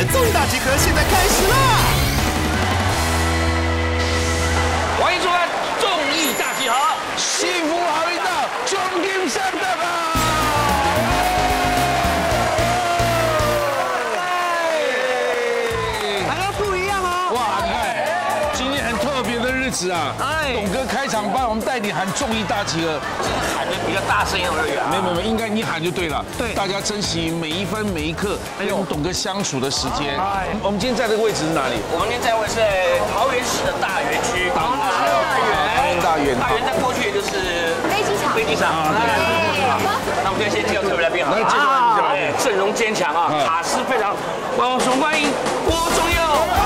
综艺大集合现在开始啦！ 欢迎收看综艺大集合， 幸福好运到，终点上的吧！ 还要不一样哦！ 哇，你看，今天很特别的日子啊！董哥开场帮我们带你喊综艺大集合， 喊的比较大声而已啊。 没有，应该你喊就对了。 对， 大家珍惜每一分每一刻跟董哥相处的时间。我们今天在这个位置是哪里？ 我们今天在位是桃园市的大园区。 大园在过去就是飞机场。那我们先介绍特别来宾好了。 来介绍一下， 阵容坚强啊，卡司非常，我们欢迎郭宗佑。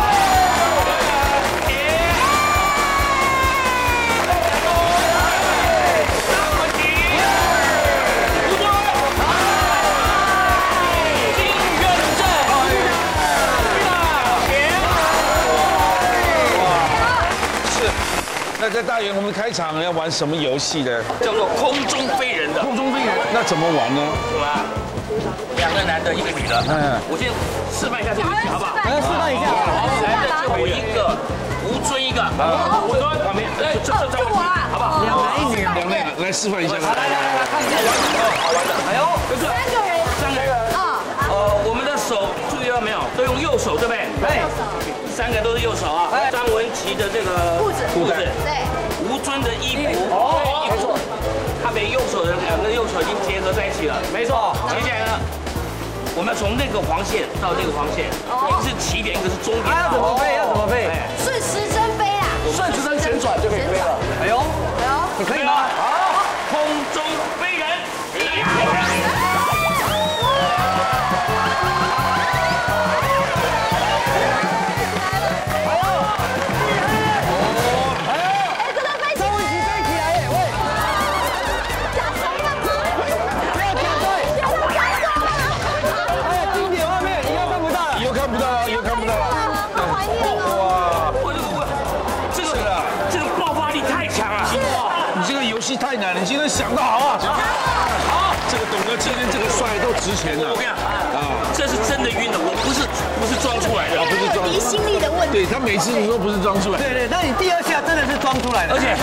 那在大园我们开场要玩什么游戏呢？ 叫做空中飞人的。 空中飞人，那怎么玩呢？ 两个男的，一个女的。我先示范一下这个游戏，好不好？ 来示范一下。 来，我一个，吴尊一个。吴尊旁边，就我啊，好不好？ 两男一女， 两位来示范一下。 来，看一下， 好玩的。哎呦，三个人。我们的手注意到没有？都用右手，对不对？ 对。 三个都是右手啊。张文琪的这个裤子，对。吴尊的衣服，没错。他们右手的两个右手已经结合在一起了，没错。接下来呢，我们要从那个黄线到这个黄线，一个是起点，一个是终点。 要怎么飞？要怎么飞？ 顺时针飞啊！ 顺时针旋转就可以飞了。哎呦，你可以吗？ 好，空中飞人。 太难了，你今天想得好啊！好，这个董哥今天这个帅都值钱了。 我跟你讲这是真的晕的，我不是装出来的， 不是装。离心力的问题。 对他每次都说不是装出来。 对，但你第二下真的是装出来的， 而且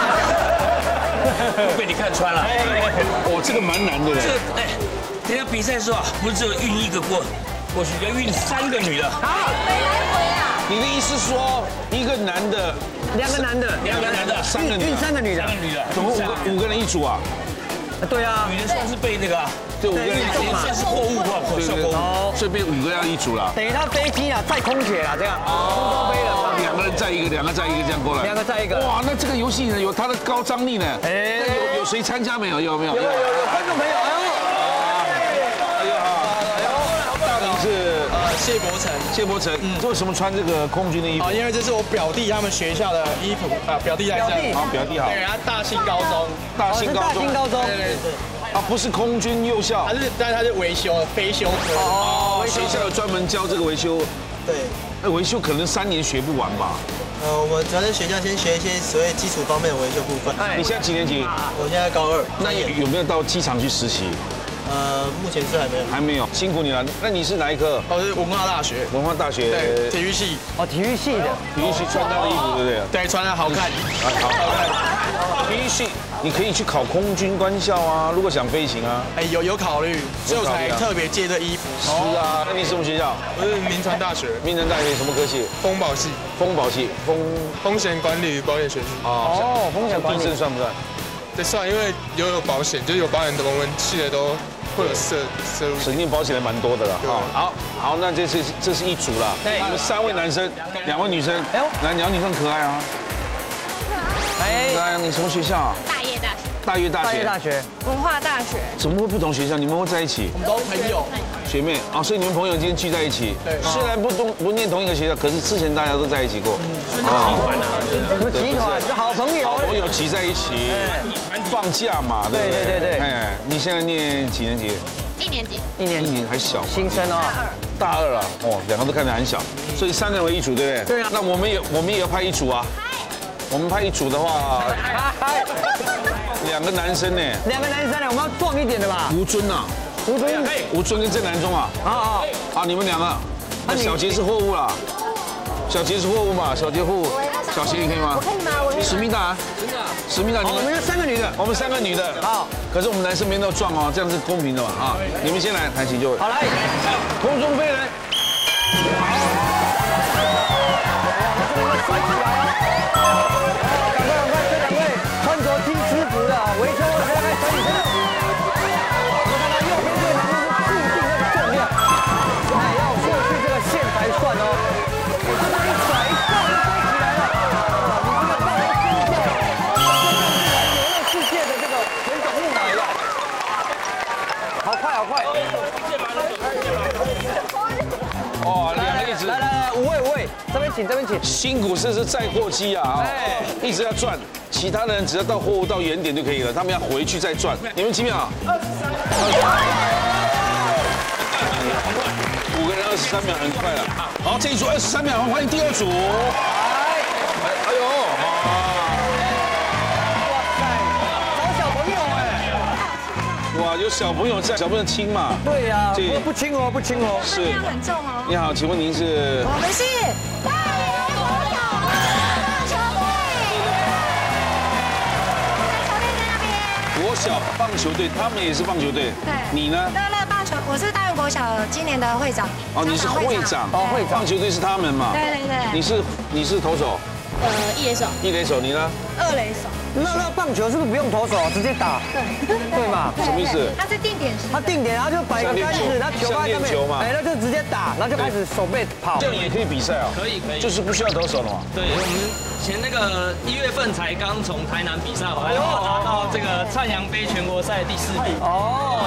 被你看穿了。 这个蛮难的嘞。 等下比赛的时候啊，不是只有运一个过去，要运3个女的。 好，回来回啊！ 你的意思说一个男的， 两个男的 ，3个女的， 运3个女的， 总共5个人一组啊？ 对啊， 女的算是被那个， 对，5个人一组算是货物或可售货物， 所以变5个人一组了。 等于他飞机啊载空姐啊这样，空中飞了 ，2个人载一个，2个载一个这样过来 ，2个载一个。 哇，那这个游戏呢有它的高张力呢。有谁参加没有？有没有？有观众朋友， 大名是谢伯成， 为什么穿这个空军的衣服？ 因为这是我表弟他们学校的衣服表弟来这。 好，表弟好。 对，他大兴高中。 啊，不是空军幼校， 但是他是维修飞修科。 学校有专门教这个维修。 对。 那维修可能3年学不完吧？ 我们主要在学校先学一些所谓基础方面的维修部分。 你现在几年级？ 我现在高2。 那有没有到机场去实习？ 目前是还没有， 辛苦你了。那你是哪一科？ 我是文化大学。对，体育系。 体育系的， 体育系穿他的衣服对不对？ 对，穿的好看。 好看。体育系你可以去考空军官校啊，如果想飞行啊。 有考虑，所以我才特别借这衣服。 是啊，那你什么学校？ 我是民传大学。 民传大学什么科系？ 风保系。风险管理与保险学系。 风险管理算不算？ 对，算，因为有保险，就是有保险的，我们去的都会有涉入。 省进保险的蛮多的了。好，那这是一组了。对，你们3位男生，2位女生。哎呦，来，2位女生可爱啊。来，你什么学校？大业大学。 文化大学。 怎么会不同学校？你们会在一起？ 我们都朋友。 学妹啊，所以你们朋友今天聚在一起。对。虽然不念同一个学校，可是之前大家都在一起过。 集团是好朋友。 朋友集在一起，放假嘛，对不对？对。你现在念几年级 ？1年级。 1年还小。 新生哦。 大2了，2个都看得很小，所以3个人为一组，对不对？对啊。那我们也要派一组啊。我们派一组的话，2个男生呢 ？2个男生呢？我们要壮一点的吧？ 吴尊跟郑南忠啊。好，你们2个那小杰是货物啦，小杰是货物嘛，小杰货物，小杰你可以吗？ 我可以吗？我史密达，真的，史密达，你们3个女的，我们3个女的，好，可是我们男生没那么壮哦，这样是公平的嘛啊！你们先来，来请就位。 好来， 空中飞人， 甩起来哦！赶快，这2位穿着金丝服的围球，我们来甩起来。我看到右边这个男生是固定那个重量，哎，要过去这个线才算哦。我这么一甩一跳就飞起来了，你这个爆发飞掉，跟游乐世界的这个旋转木马一样，好快好快！ 哦，2个一直。 来，5位，这边请。 辛苦是载货机啊， 哎， 一直要转，其他的人只要到货物到原点就可以了，他们要回去再转。你们几秒？23。5个人23秒，很快了。好，这一组23秒，欢迎第2组。哎呦， 哇塞，找小朋友哎。 哇，有小朋友在，小朋友轻嘛？ 对呀，不轻哦。 是。 量很重哦。 你好，请问您是？ 我们是大连国小棒球队。球队在那边。 国小棒球队，他们也是棒球队。 对。 你呢？ 乐棒球，我是大连国小今年的会长。 哦，你是会长。 哦，会长。 棒球队是他们嘛？ 对。 你是投手？ 一垒手。 一垒手，你呢 ？2垒手。 那棒球是不是不用投手，直接打？对嘛？ 什么意思？ 它是定点式。 他定点，然后就摆个杆子，他球放在上面，哎，那就直接打，然后就开始手背跑。 这样也可以比赛啊？ 可以， 就是不需要投手了嘛？ 对，我们前那个1月份才刚从台南比赛回来，然后拿到这个灿阳杯全国赛第4名。 哦，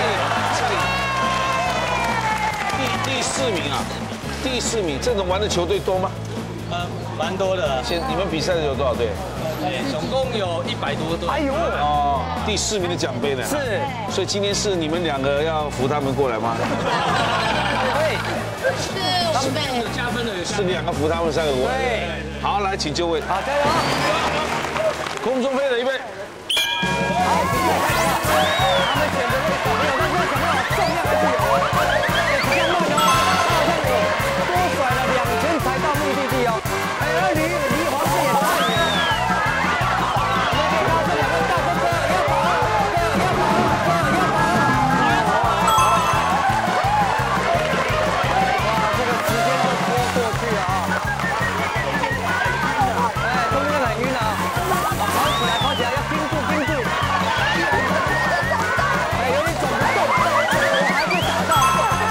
第4名啊，第4名，这种玩的球队多吗？ 蛮多的。 你们比赛的有多少队？ 总共有100多队。 哎呦， 哦，第4名的奖杯呢？ 是， 所以今天是你们2个要扶他们过来吗？ 是我们队加分的有是2个扶他们3个过来。对，好，来，请就位。 好，加油！ 空中飞人预备。 好，他们选择那个小朋友，但是小朋友重量还是有哦。不要慢哦，多甩了2圈才到目的地哦。哎，离黄线也差1点。我们可以看到这2个大哥哥要跑了，要跑了。哇，这个时间就拖过去了啊！哎，中间很晕啊！跑起来，要盯住。哎，有点走不动，还被打到。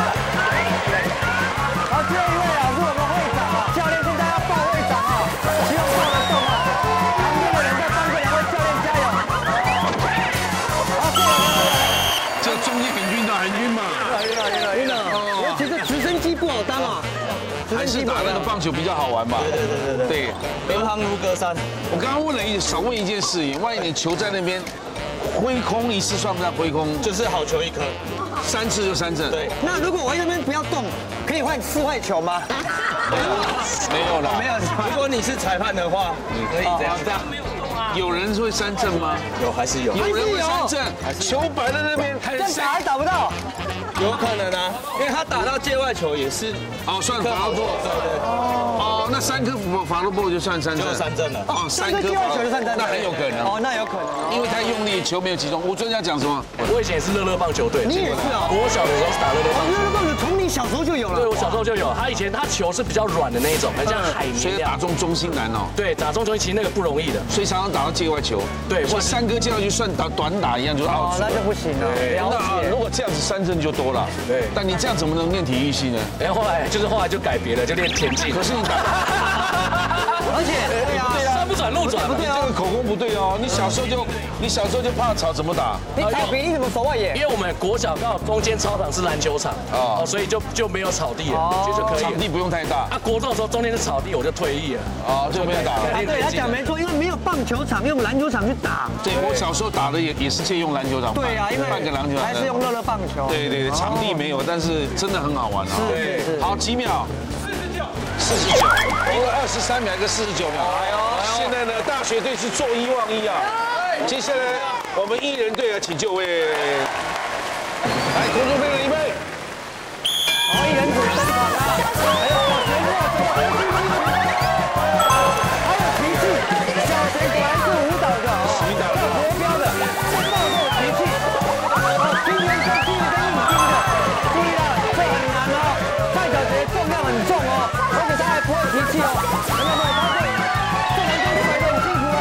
好，最后一位啊，是我们会长啊，教练现在要报会长啊，希望报得动啊。旁边的人在帮这2位教练加油。好， 这中间很晕的，很晕嘛。 晕了。尤其是直升机不好当啊。 还是打那个棒球比较好玩吧？对， 隔行如隔山。 我刚刚少问一件事情，万一你球在那边挥空一次，算不算挥空？ 就是好球1颗 ，3次就3振。 对。 那如果我在那边不要动，可以换4坏球吗？ 没有了。 没有。如果你是裁判的话，你可以这样。 有人会3振吗？ 有，还是有。 有人会3振，球摆在那边， 这样打还打不到。 有可能啊，因为他打到界外球也是。 哦，算罚落破。对。哦，那3颗罚落破就算3振。 就3振了。 哦，3颗界外球就3振， 那很有可能。 哦，那有可能。 因为他用力，球没有集中。我昨天要讲什么？ 我以前也是乐棒球队。 你也是啊？ 我小的时候是打乐棒。 乐棒球从你小时候就有了。 对，我小时候就有。他以前球是比较软的那一种，很像海绵。 所以打中中心难哦。 对，打中中心其实那个不容易的， 所以常常打到界外球。对，或3颗接上去算短打一样就 out。 那就不行了。 那如果这样子3振就多了。对。但你这样怎么能练体育系呢？ 哎，后来就改别了，就练田径。 可是你打， 而且对啊， 山不转路转， 你这个口风不对哦。你小时候就怕草，怎么打？ 你草皮你怎么手外野？ 因为我们国小刚好中间操场是篮球场啊，所以就没有草地了，就可以。 场地不用太大。 啊，国中的时候中间是草地，我就退役了。 哦，就没有打了。 对，他讲没错，因为没有棒球场，用篮球场去打。 对，我小时候打的也是借用篮球场。 对啊，因为半个篮球场还是用乐棒球。 对，场地没有，但是真的很好玩啊。 是。 好，几秒？49，一个23秒，一个49秒。现在呢，大学队是坐1望1啊。接下来我们艺人队啊，请就位。来，空中飞人预备。 好，艺人组登场啊！ 气哦。有没有？这男生摆得很幸福哦。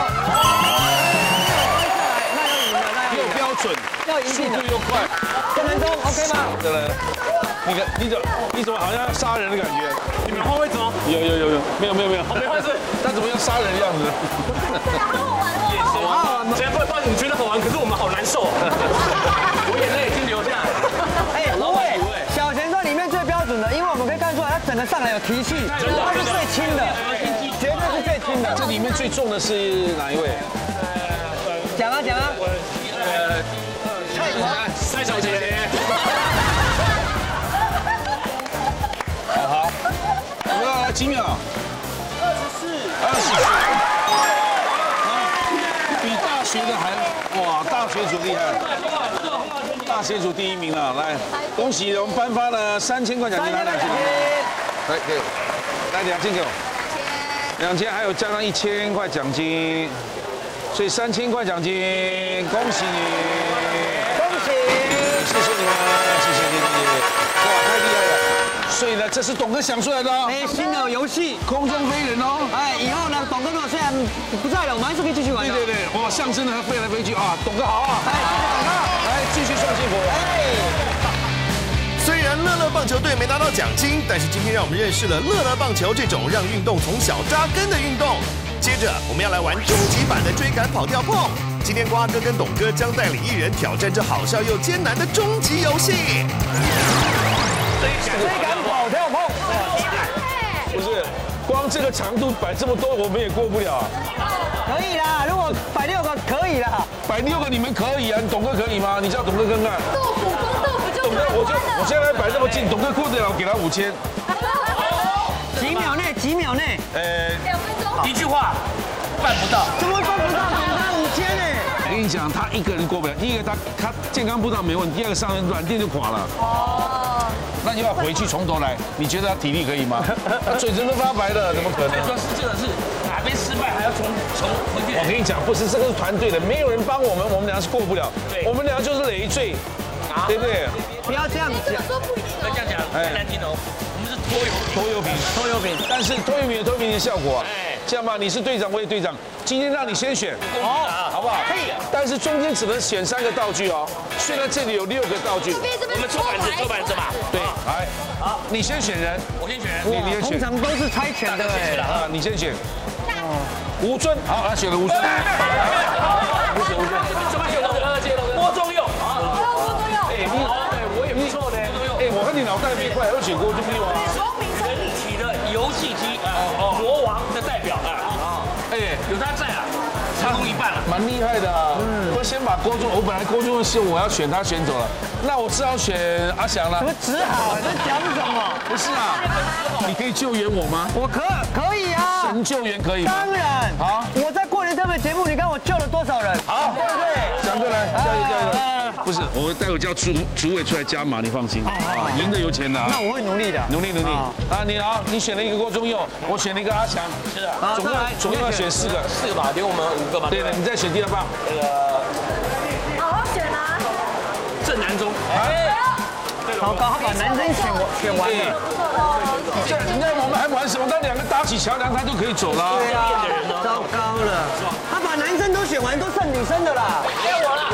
那要赢了， 又标准， 要赢定了， 速度又快。 这男生 OK 吗？ 对了，你怎么好像要杀人的感觉？ 你们后面怎么？ 有，没有， 没关系。 他怎么要杀人的样子？ 也是。虽然不知道你觉得好玩，可是我们好难受。我眼泪已经流下来。 哎，不会，小贤算里面最标准的，因为我们可以看出来，他整个上来有提气，他是最轻的，绝对是最轻的。 这里面最重的是哪一位？ 讲啊， 蔡小姐。 好，我们要来几秒？24，比大学的还哇，大学组厉害，大学组第1名了，来，恭喜我们颁发了3000块奖金，拿2000，来给，来2000给我，2000还有加上1000块奖金，所以3000块奖金，恭喜你，谢谢你们，谢谢，哇，太厉害了。所以呢，这是董哥想出来的哦。 哎，新的游戏空中飞人哦。 哎，以后呢，董哥如果虽然不在了，我们还是可以继续玩的。 对，哇，象征着他飞来飞去啊，董哥好啊。 哎，谢谢董哥， 来继续送幸福。哎， 虽然乐乐棒球队没拿到奖金，但是今天让我们认识了乐乐棒球这种让运动从小扎根的运动。接着我们要来玩终极版的追赶跑跳碰。今天瓜哥跟董哥将带领艺人挑战这好笑又艰难的终极游戏。 追赶跑跳碰， 不是，光这个长度摆这么多，我们也过不了啊。 可以啦，如果摆6个可以啦。 摆6个你们可以啊，董哥可以吗？你叫董哥看看。 豆腐光豆腐就董哥，我现在摆这么近，董哥过得了，我给他5000。 几秒内， 2分钟。 一句话，办不到。 怎么办不到？他5000呢？ 我跟你讲，他一个人过不了。第一个，他健康步道没问题；第二个，上人软垫就垮了。哦。那就要回去从头来。你觉得他体力可以吗？他嘴唇都发白了，怎么可能？ 主要是这个是哪边失败还要从回去。 我跟你讲，不是这个是团队的，没有人帮我们，我们俩是过不了。 对， 我们俩就是累赘，对不对？ 不要这样讲， 说不一定那这样讲太难听了。我们是拖油瓶， 但是拖油瓶有拖油瓶的效果啊。这样吧，你是队长，我也队长，今天让你先选，好不好？可以。但是中间只能选3个道具哦。虽然这里有6个道具， 我们抽板子嘛。 对，来，好，你先选人， 我先选人。 你先选。 通常都是猜拳的哎。 啊，你先选。吴尊，好，他选了吴尊。你选吴尊。 什么选的？郭宗佑。 哎，我也不错呢。哎，我看你脑袋没快，又选郭宗佑啊。 人体的游戏机魔王的代表哎，有他在啊，成功一半了， 蛮厉害的啊。我先把郭宗，我本来郭宗是我要选他选走了，那我只好选阿翔了。 怎么只好？在讲什么？ 不是啊，你可以救援我吗？ 我可以啊， 神救援可以吗？ 当然。好，我在过年特别节目，你看我救了多少人？好，对不对？ 翔哥来，加油！不是，我待会叫主委出来加码，你放心。啊，赢的有钱拿。 那我会努力的。 努力。啊，你选了一个郭宗佑，我选了一个阿翔。是的。总共要选4个。 4个吧，留我们5个吧。 对的，你再选第2棒。 好好选啊。 郑南中。 糟糕，他把男生选完了。 这你看我们还玩什么？当2个搭起桥梁，他就可以走了。 对啊，糟糕了，他把男生都选完，都剩女生的啦。 没有我了，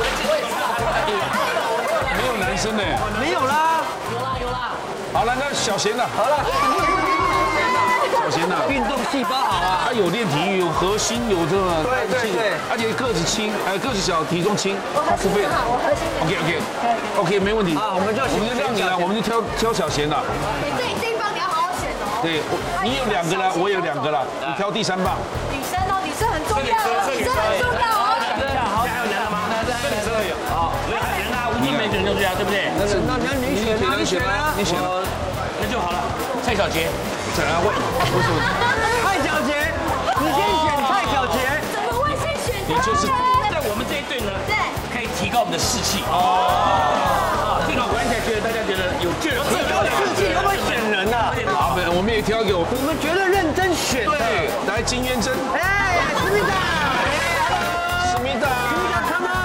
没有男生呢。 没有啦。 有啦。 好了，那小贤呢？好了。小贤呐， 运动细胞好啊。 他有练体育，有核心，有这个。 对。 而且个子轻，个子小，体重轻。他是被。 好，我核心的。 OK， 没问题。 啊，我们就让你了，我们就挑小贤了。 这一棒你要好好选哦。 对，你有2个了，我有2个了，你挑第3棒。 女生哦，女生很重要哦，女生很重要哦。 好，还有人了吗？这里有。好，没有人啊，吴金梅选就这样，对不对？ 那你选啊， 你选啊， 那就好了。蔡小杰。 再来问，为什么？ 蔡小杰，你先选蔡小杰。 怎么会先选他？ 你就是在我们这一队呢， 对， 可以提高我们的士气。这个玩起来觉得大家觉得有劲儿， 提高士气，会不会选人啊？ 好，我们也挑给我们觉得认真选的。 对，来金渊真。 哎，思密达。 思密达 ，Come on，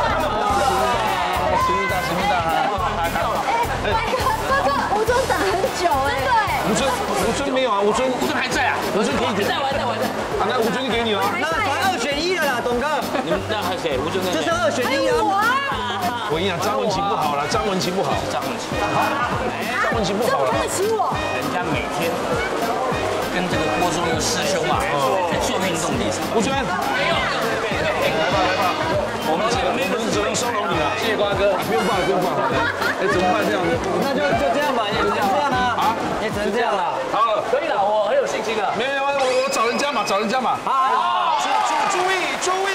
思密达。 哥，吴总等很久久哎。真的哎。 吴尊没有啊，吴尊还在啊， 吴尊可以点。 在玩。 好，那吴尊就给你了。 那反2选1了啦，董哥。 你们那还谁？吴尊跟这是2选1啊。 我跟你讲，张文琴不好了，张文琴不好。 张文琴这么看得起我？ 人家每天跟这个郭宗佑师兄啊，在做运动比赛。 吴尊，来吧，我们只能收容你了。谢谢瓜哥，不用挂了。哎，怎么办这样子？ 那就这样吧，也只能这样了啊，也只能这样了。 好了， 可以了，我很有信心了。 没有，我找人家嘛。好，注意。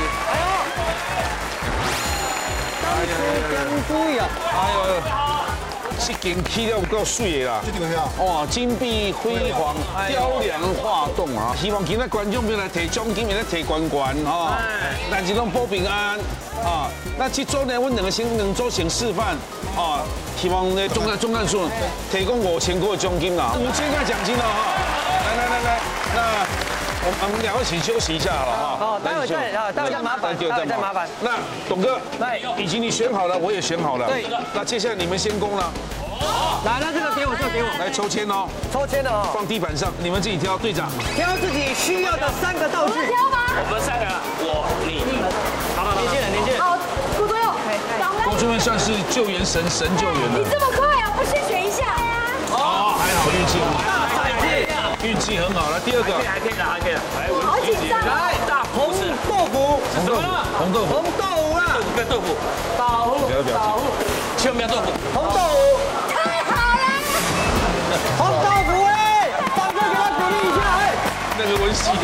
注意啊！ 哎呦，这件起了有够水的啦！这条哇，金碧辉煌，雕梁画栋啊！希望今仔观众朋友来提奖金，来提冠军哈，但是拢保平安啊！那这组呢，阮两组先示范啊，希望呢总干事提供5000块的奖金啦，5000块奖金了哈！来，那。我们2位请休息一下好了哈。 好，待会再麻烦。 那董哥，以及你选好了，我也选好了。对。那接下来你们先攻了。 来，那这个给我。 来抽签哦。 抽签的哦。 放地板上，你们自己挑，队长。 挑自己需要的3个道具。 挑吧。 我们3个，我你。好，年轻人。 好，郭宗佑。 郭宗佑算是救援神救援了。 你这么快啊？不先选一下？ 哦，还好运气好。运气很好了，第2个还可以了。 好紧张。 来，红豆腐啦。 豆腐。 不要表情， 千万不要豆腐。 红豆腐。 太好了。 红豆腐哎，掌声给他鼓励一下哎。 那个文熙，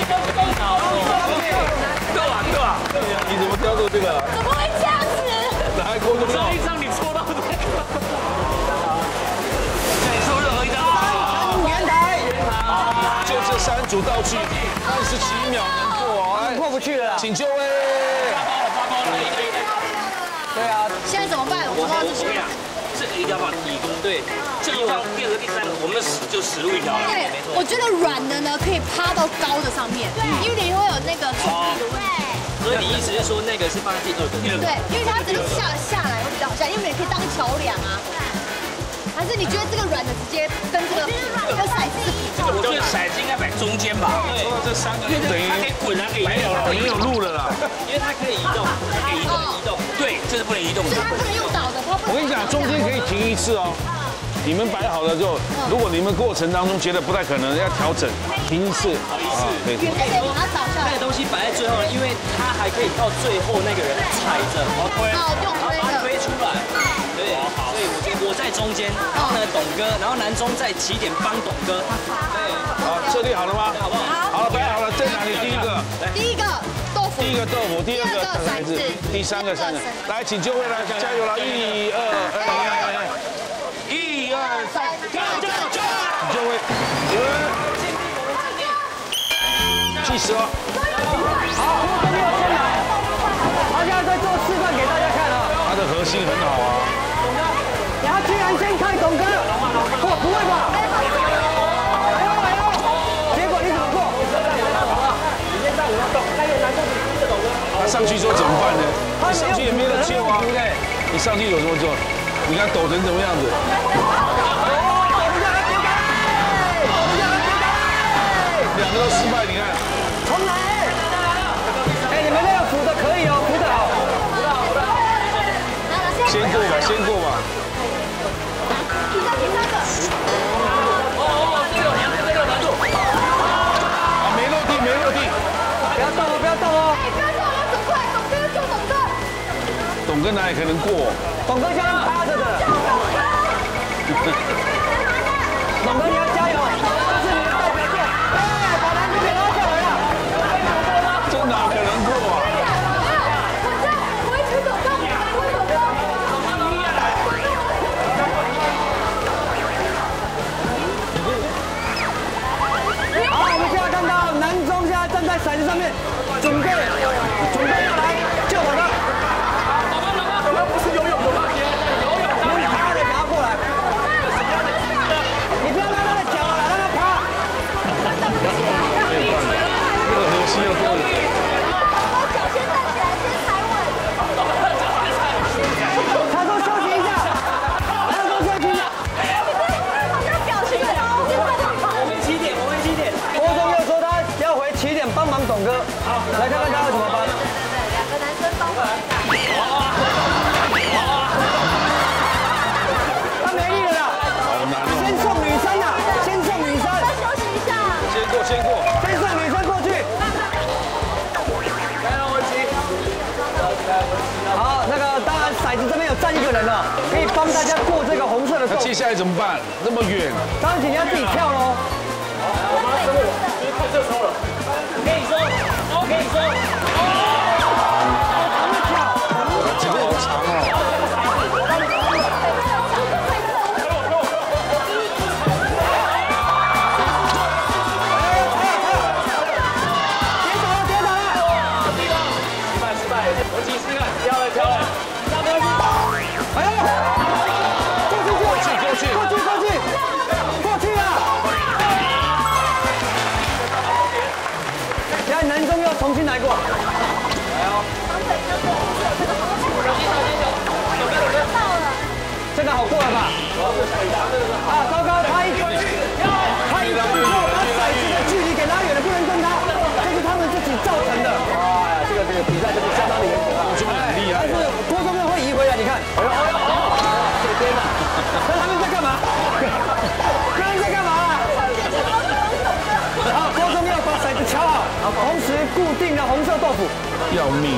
够啊！ 你怎么挑到这个？ 怎么会这样子？ 哪还郭宗佑？ 这一张你抽到这个。再抽任何一张。 圆台。 就这3组道具，27秒能过哦， 过不去了。 请就位。 发包了。 对啊。 现在怎么办？我不知道这些。 这个一定要放第1个。对，这一张第2个、第3个，我们就死路一条了。 对，我觉得软的呢可以趴到高的上面，因为你会有那个重力的问题。 所以你意思是说那个是放在第2个？ 对，因为它整个下来会比较好下，因为你可以当桥梁啊。还是你觉得这个软的直接跟这个骰子是比较？ 我觉得骰子应该摆中间吧。 抽到这3个，等于它可以滚，它可以没有路了啦。 因为它可以移动， 移动。对，这是不能移动的。 所以它不能用倒的， 我跟你讲，中间可以停1次哦。你们摆好了之后，如果你们过程当中觉得不太可能，要调整，停1次。 对，而且把它倒下来。 那个东西摆在最后，因为它还可以靠最后那个人踩着， 用推的， 推出来。对，所以我在中间，然后呢，董哥，然后南中在起点帮董哥。对， 好，设立好了吗？ 好不好？ 好了，摆好了，在哪里？第1个。 第1个豆腐。 第1个豆腐，第2个骰子，第3个骰子。来，请就位来，加油了！1、2、1、2、3，就位，计时了。 好，郭宗佑先来，他现在在做示范给大家看啊。 他的核心很好啊。 他居然先看董哥，不会吧？结果你怎么过？你先上5要动，还有难度比这个董哥。 他上去之后怎么办呢？你上去也没得救啊，对不对？你上去有什么做？你看抖成什么样子？2个都失败，你看。 重来。哎，你们那个扶的可以哦，扶得好。 先过吧，先过吧。 第3个。 这个有难度。 啊，没落地，没落地。 不要动哦，不要动哦。 哎，不要动，要走过来，董哥要救董哥。 董哥哪里可能过？ 董哥现在趴着的。董哥你要加油，这是你的代表作。哎，把难度给拉下来了。 这哪可能过啊？ 我一直走到，我走到。 好，我们现在看到南中现在站在骰子上面，准备要来救董哥。 不是游泳的吗？ 啊，可以帮大家过这个红色的洞。 那接下来怎么办？那么远， 当然，请你要自己跳喽。 我马上跟我，就是快这抽了。我跟你说，我跟你说， 脚好长哦。 重新来过，来哦！这个好过了吧？啊，糟糕，他一动作，把骰子的距离给拉远了，不能动他，这是他们自己造成的。哇，这个比赛就是相当的严格啊， 很厉害。 但是郭宗佑会移回来，你看，这边呢，那他们在干嘛？他们在干嘛？好，郭宗佑把骰子敲好，同时固定了红色豆腐。 要命！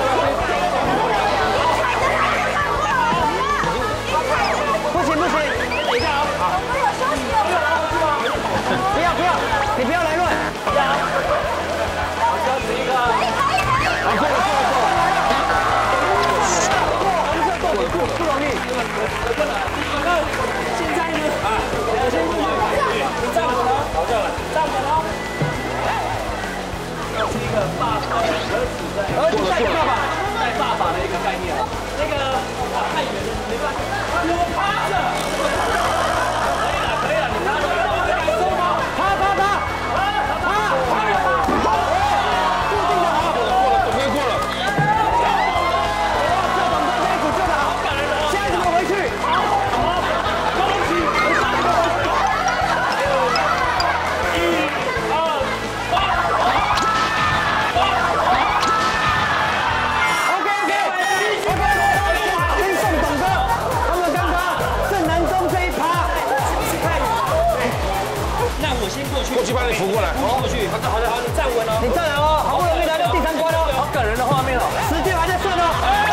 不行不行，等一下啊！不要，你不要来乱。 休息一个。 过了。红色豆腐不容易。现在呢？我先你站稳了，站稳了。这是一个爸爸儿子带爸爸的一个概念。那个太远了，没办法。我趴着。可以了，你趴着。趴。固定的好。 过了。 这种这一组做得好，现在怎么回去？恭喜过去把你扶过来。 过去。好的，你站稳了。 你站稳哦，好不容易来到第三关哦， 好感人的画面哦。 时间还在算哦。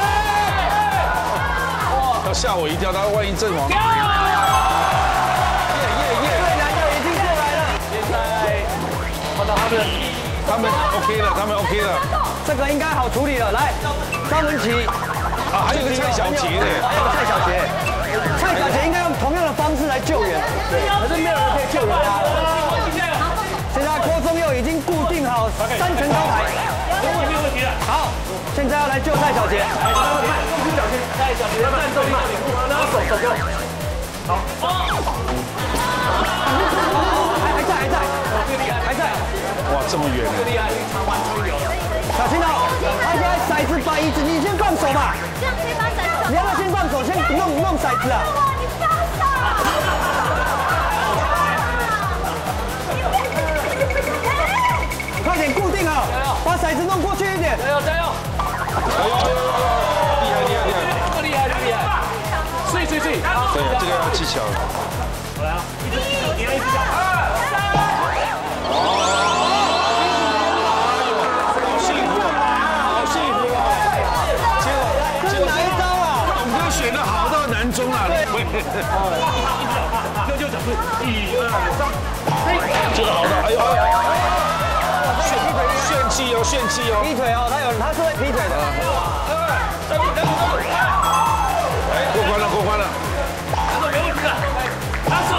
要吓我一跳，他万一阵亡。 最难的已经过来了。 现在看到他们 OK 了。 这个应该好处理了。来，张文琪。 啊，还有个蔡小杰呢。 还有蔡小杰。蔡小杰应该用同样的方式来救援，可是没有人可以救援他。现在郭宗佑已经固定好3层高台， 没有问题了。 好，现在要来救蔡小杰。 蔡小杰要站住，拿手给我。好。 还在。 哇，这么远呢！ 厉害，长完出流。 小心哦！他现在骰子把椅子，你先放手吧。 这样可以把骰子。 你要不要先放手，先弄骰子啊？ 你放手！ 快点固定好，把骰子弄过去一点。 加油！厉害！睡！ 对，这个要技巧。 我来了，一直讲。 好幸福啊！结果哪一招啊？ 董哥选的好到南中啊！ 那就讲是1、2、3， 这个好到，哎呦！炫技哦！ 劈腿哦，他是会劈腿的。 过关了。 没问题的，拿手。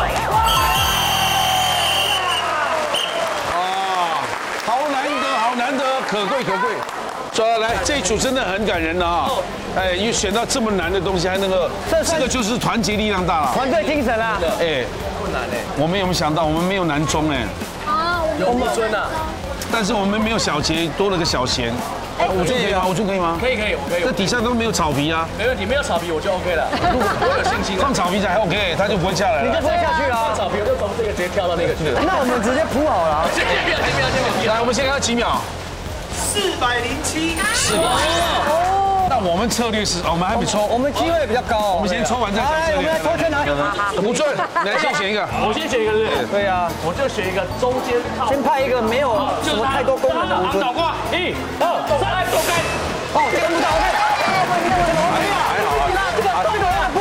好难得，可贵。说来，这一组真的很感人啊！哎，又选到这么难的东西，还能够，这个就是团结力量大了， 团队精神啊！ 哎， 不难哎。 我们有没有想到，我们没有南中哎？ 啊， 有吴尊啊。 但是我们没有小杰，多了个小贤。吴尊可以吗？吴尊可以吗？ 可以， 这底下都没有草皮啊。 没问题，没有草皮我就 OK 了。我有信心。 放草皮才 OK， 他就不会下来了。 你就不会下去了。 放草皮我就从这个直接跳到那个去了。 那我们直接铺好了。 先不要。 来，我们先看几秒。 407。 那我们策略是，我们还没抽， 我们机会比较高。 我们先抽完再讲策略。 来，我们来抽签来。 吴尊，来先选一个。 我先选一个是不是？ 对啊， 我就选一个中间靠。 先派一个没有什么太多功能的吴尊。 倒挂，1、2、3，走开。 哦，这个舞蹈 OK。 还好啊。 这个不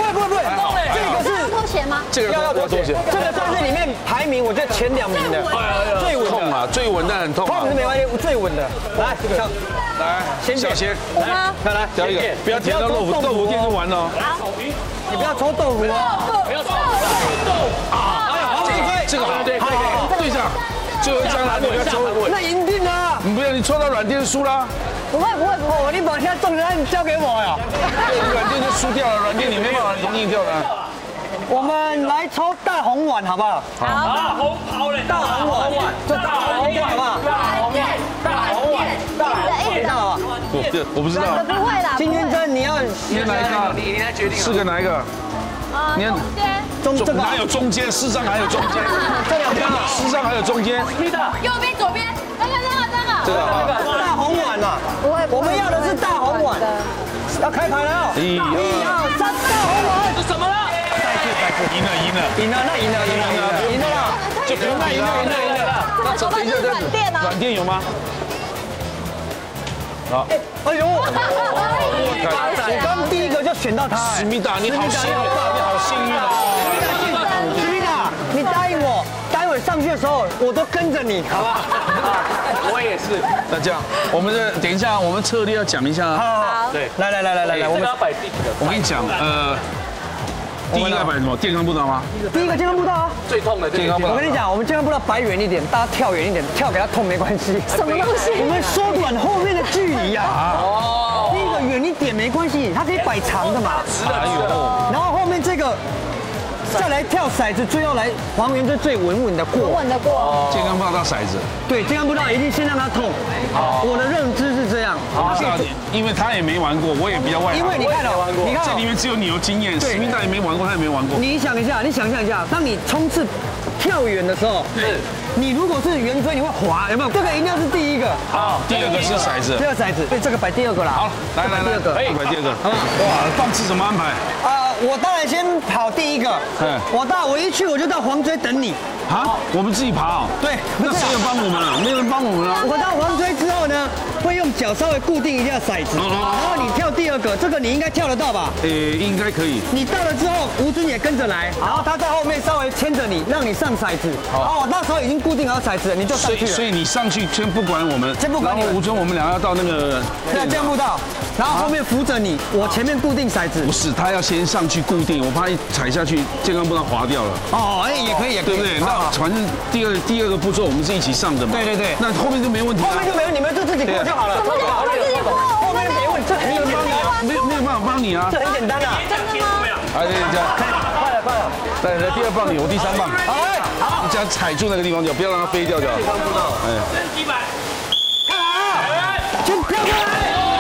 这个要多钱？ 这个算是里面排名我觉得前2名的，最稳痛啊，最稳但很痛。 痛是没关系，最稳的。来， 来，小贤， 来， 挑一个，不要舔到豆腐店就完了。 好，你不要抽豆腐哦， 不要抽豆腐啊！ 这个好，对，队长，最后一张了，你不要抽。 那赢定了。 你不要，你抽到软垫就输了。 不会，你把现在中奖你交给我呀。 对，软垫就输掉了，软垫你没办法容易掉的。 我们来抽大红碗好不好？ 好，大红袍嘞， 大红碗，这大红碗好不好？ 大红碗， 知道吧？ 我不知道。 不会啦。 金云珍，你要你哪一个？ 你来决定。 4个哪一个？ 你中间。 哪有中间？世上还有中间？ 这2个， 世上还有中间。 右边、左边，那个。 这个大红碗呐，我们要的是大红碗，要开牌了哦。1、2、3，大红碗。 这什么了？ 赢了，那赢了，就不用比了。 那等一下，软垫啊。 软垫有吗？好。 哎呦，我刚第一个就选到他。 思密达，你好幸运，你好幸运啊！ 思密达，你答应我，待会上去的时候我都跟着你，好不好？ 我也是。 那这样，我们等一下，我们策略要讲一下。 好，对，来， 我们要摆第几个？ 我跟你讲，第一个摆什么？健康步道吗？ 第一个健康步道啊， 最痛的健康步道。 我跟你讲，我们健康步道摆远一点，大家跳远一点，跳给他痛没关系。 什么东西？ 我们缩短后面的距离呀。哦。第一个远一点没关系，它可以摆长的嘛。然后后面这个。再来跳骰子，最后来还原这最稳的过。 稳的过。 健康步道到骰子。 对，健康步道一定先让他痛。我的认知是这样。 因为他也没玩过，我也比较外行。 因为你看哦，你看这里面只有你有经验，思密达也没玩过，他也没玩过。 你想象一下，当你冲刺跳远的时候，你如果是圆锥，你会滑，有没有？这个一定要是第一个。 好，第二个是骰子。 第二骰子，对，这个摆第2个啦。 好，来， 第2个， 摆第2个。哇，放置怎么安排？ 我当然先跑第一个。我一去我就到黄锥等你。 啊，我们自己爬哦。 对， 那谁有帮我们啊？没有人帮我们啊。 我到黄锥之后呢，会用脚稍微固定一下骰子，然后你跳第2个，这个你应该跳得到吧？ 应该可以。 你到了之后，吴尊也跟着来，然后他在后面稍微牵着你，让你上骰子。好，我那时候已经固定好骰子了，你就上去了。 所以你上去先不管我们， 先不管你。 吴尊，我们俩要到那个健康步道，然后后面扶着你，我前面固定骰子。 不是，他要先上去固定，我怕一踩下去健康步道滑掉了。 哦，也可以， 对不对？那反正第二个步骤我们是一起上的嘛。 对。 那后面就没问题。 后面就没有，你们就自己过就好了。 怎么就自己过？ 后面没问题，这很简单。 没有办法帮你啊。 这很简单啊。 真的吗？ 来，这样。 快了。 来，第2棒你，我第3棒。好，你只要踩住那个地方就好，不要让它飞掉就好。 升级版。 看好，先跳过来。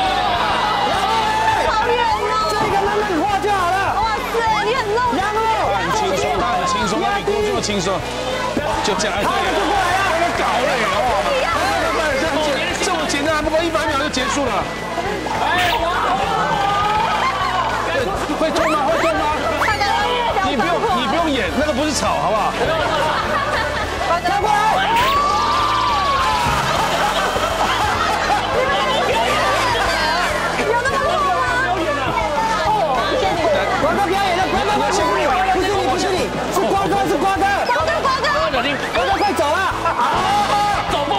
好远哦。 这个慢慢画就好了。 哇塞，你很弄。 他很轻松，他比工作轻松。就这样， 他就过来了， 搞累了，这么简单，还不过100秒就结束了。会痛吗？你不用演，那个不是草，好不好？ 跳过来。 有那么痛吗？ 瓜哥表演的，瓜哥不是你，是瓜哥。瓜哥快走了。 走不。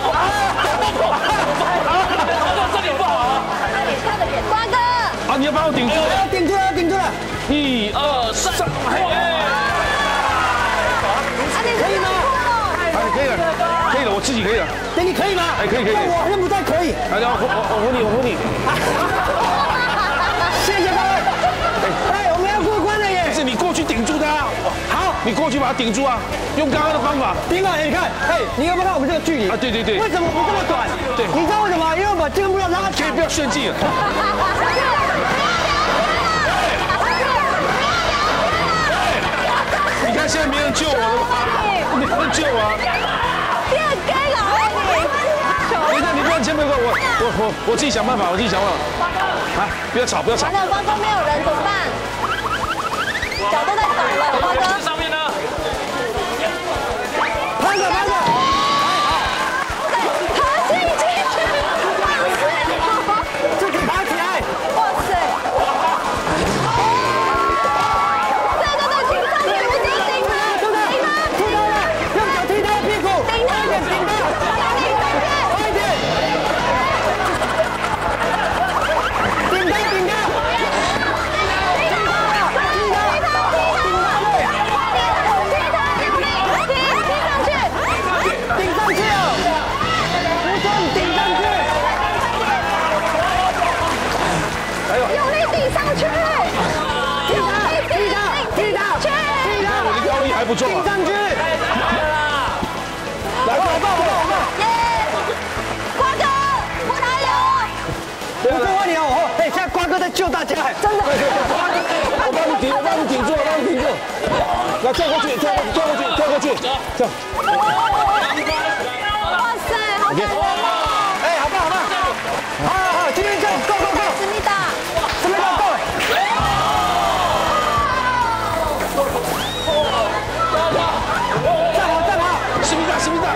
这里不好啊。 瓜哥。 啊，你要把我顶住。 顶住了。 1、2、3， 可以吗？ 可以了，我自己可以了。 你可以吗？ 可以。 我好像不太可以。 来，我扶你。 谢谢各位。我们要过关了耶！ 是你过去顶住他。好，你过去把它顶住啊，用刚刚的方法。 顶啊！你看，你有没有看我们这个距离？ 对。 为什么不这么短？ 对， 你知道为什么？因为我把健康步道拉长。 可以不要炫技了。你看现在没人救我了，没人救我。 你很该搞你不要先不要我自己想办法，啊，不要吵。 完了，方舟没有人怎么办？脚都在抖了，瓜哥。 上面呢？ 趴着。 爬进去， 这个爬起来。 哇塞！对，请上去，我已经顶了。 不错啊。 上去，来，我抱， 瓜哥，我来了。 我最欢迎哦！哎，现在瓜哥在救大家，真的。 我帮你顶住，来跳过去，这样。 哇塞，好感人哦！ 哎，好棒！好，今天就 go！ 思密达， 什么叫 go？ 站好！ 思密达。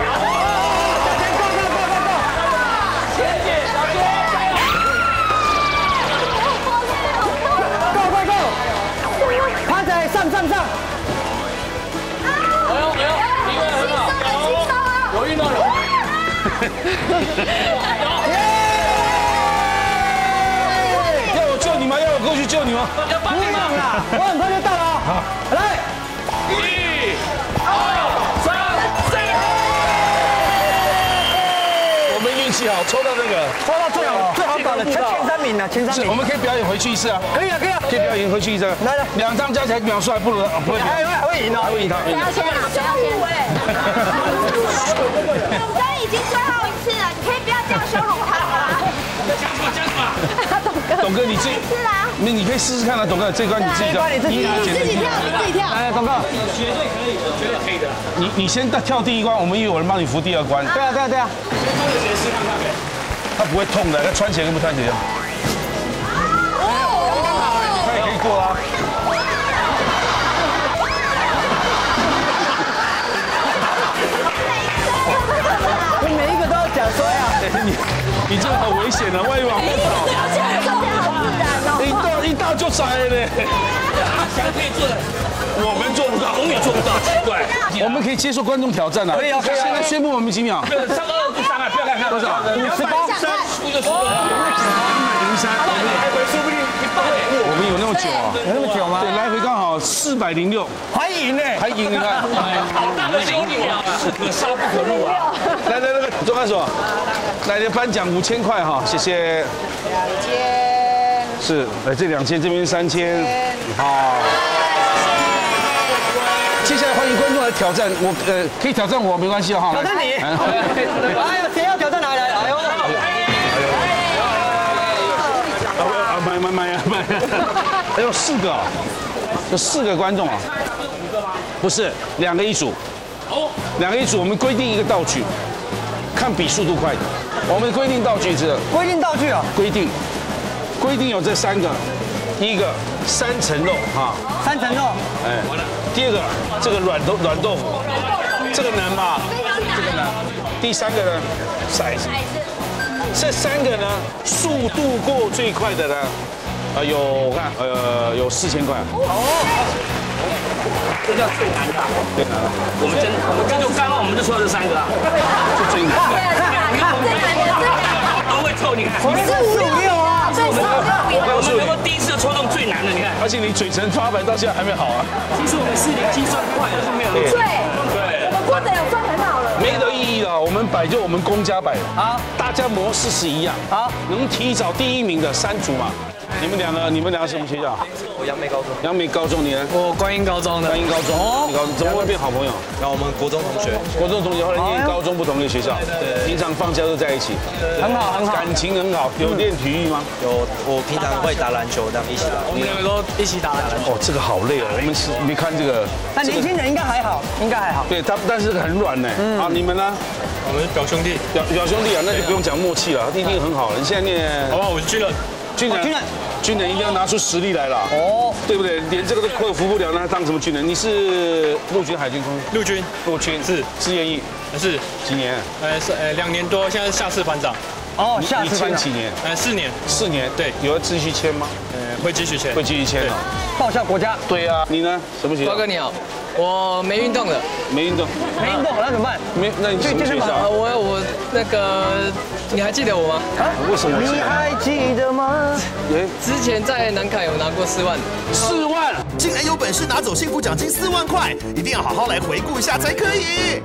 趴仔上！ 有运动。 要我救你吗？要我过去救你吗？ 要帮你吗？ 我很快就到了啊！来 1、2、3、4。 我们运气好，抽到那个， 抽到最好榜的前3名了，前3名。 我们可以表演回去一次啊。 可以啊， 可以表演回去一次。 来 ，2张加起来秒数还不如不会。 还会赢哦， 谁要先？总哥已经最后一次了，你可以不要这样羞辱他吗？ 讲什么？ 董哥，你自己是啊， 你可以试试看啊，董哥，这关你自己的， 你自己跳。 来，董哥， 绝对可以的。 你先跳第1关，我们有人帮你扶第2关。 对啊。 他不会痛的，他穿鞋跟不穿鞋一样。他也可以过啊。 我每一个都要讲说呀， 你这个好危险啊，万一往后倒。一到就栽了呢。 想可以做的， 我们做不到， 永远做不到，奇怪。 我们可以接受观众挑战啊。可以啊。现在宣布我们几秒？ 上2不上啊，不要看多少 ？58，输就输了。 我们有那么久啊？ 有那么久吗？ 对，来回刚好406， 还赢呢， 还赢你看。 好大的羞辱啊！可杀不可辱啊！ 来，那个钟汉所，来的颁奖5000块哈，谢谢。是，来这2000，这边3000，好。接下来欢迎观众来挑战我，可以挑战我没关系哈。 挑战你。哎呦，谁要挑战哪里来？哎呦。买！还有4个，有4个观众啊。不是，2个一组。2个一组，我们规定一个道具，看比速度快的。我们规定道具是规定道具啊？ 规定有这3个，第一个3层肉哈 ，3层肉， 哎，第2个这个软豆腐，这个难吧？这个难。第3个呢，骰子。这3个呢，速度过最快的呢，有我看有4000块。 这叫最难的。 最难的。 我们就刚刚我们就说这3个啊， 就最难。 都会抽，你看。 我们是5、6啊，对， 我们能够第一次抽中最难的，你看。 而且你嘴唇发白到现在还没好啊。 其实我们4点7算快，但是没有。 对，我们过得有算很好了。 没得意义了，我们摆就我们公家摆。好，大家模式是一样。 好， 能提早第1名的3组嘛。你们两个什么学校？ 我杨梅高中。 杨梅高中，你呢？ 我观音高中的。 观音高中。哦。怎么会变好朋友？ 然后我们国中同学。 国中同学后来念高中不同的学校。对。平常放假都在一起。 很好。 感情很好。有练体育吗？ 有，我平常会打篮球，这样一起打。我们2个都一起打篮球。 哦，这个好累哦。我们是没看这个。 那年轻人应该还好，对， 但是很软呢。啊，你们呢？ 我们是表兄弟。 表兄弟啊，那就不用讲默契了，一定很好。你现在念？ 好不好？我是军人。 军人一定要拿出实力来了。哦，对不对？连这个都克服不了，那他当什么军人？你是陆军、海军、空军？陆军是志愿役。是几年 ？2年多，现在是下士团长。 哦，下士团长。 你签几年 4年。 4年，对，有要继续签吗？ 会继续签。 会继续签哦。 报效国家。 对啊，你呢？什么学校？ 瓜哥你好，我没运动的。 没运动， 那怎么办？ 那你去健身房？ 我那个，你还记得我吗？ 为什么？ 你还记得吗？ 之前在南坎有拿过4万。 4万，竟然有本事拿走幸福奖金4万块，一定要好好来回顾一下才可以。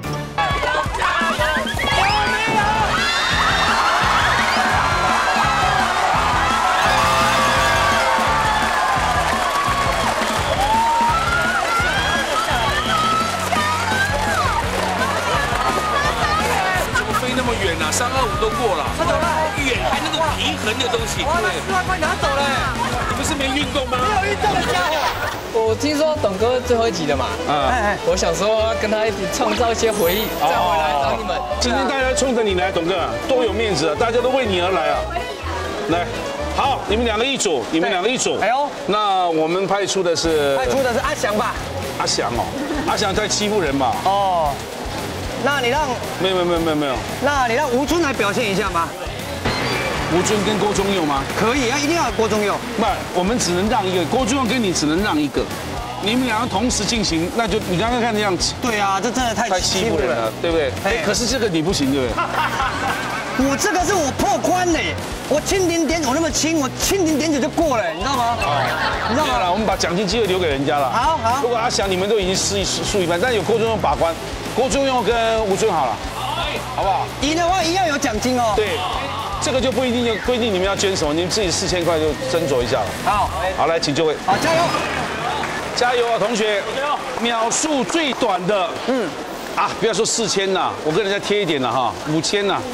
325都过了， 那怎么办？ 远还那个平衡的东西。 哇，那4万块拿走了， 你不是没运动吗？ 没有运动的家伙。 我听说董哥最后一集了嘛，我想说跟他一起创造一些回忆，再回来找你们。 今天大家冲着你来，董哥多有面子啊！大家都为你而来啊！来，好，你们两个一组，你们两个一组。哎呦，那我们派出的是阿翔吧？ 阿翔哦，阿翔在欺负人嘛？ 哦，那你让没有， 那你让吴尊来表现一下吗？ 吴尊跟郭宗佑吗？ 可以啊，一定要有郭宗佑。 不，我们只能让一个，郭宗佑跟你只能让一个。你们两个同时进行，那就你刚刚看的样子。 对啊，这真的太欺负人了，对不对？哎，可是这个你不行，对不对？ 我这个是我破关嘞，我蜻蜓点水那么轻，我蜻蜓点水就过了，你知道吗？你知道吗？ 我们把奖金机会留给人家了。 好。 如果阿翔你们都已经输一半，但有郭宗佑把关，郭宗佑跟吴尊好了，好不好？ 赢的话一样有奖金哦。 对。这个就不一定规定你们要捐什么，你们自己4000块就斟酌一下了。好，来，请就位。 好，加油！ 加油啊，同学！秒数最短的，不要说4000啦，我跟人家贴一点了哈，5000啦。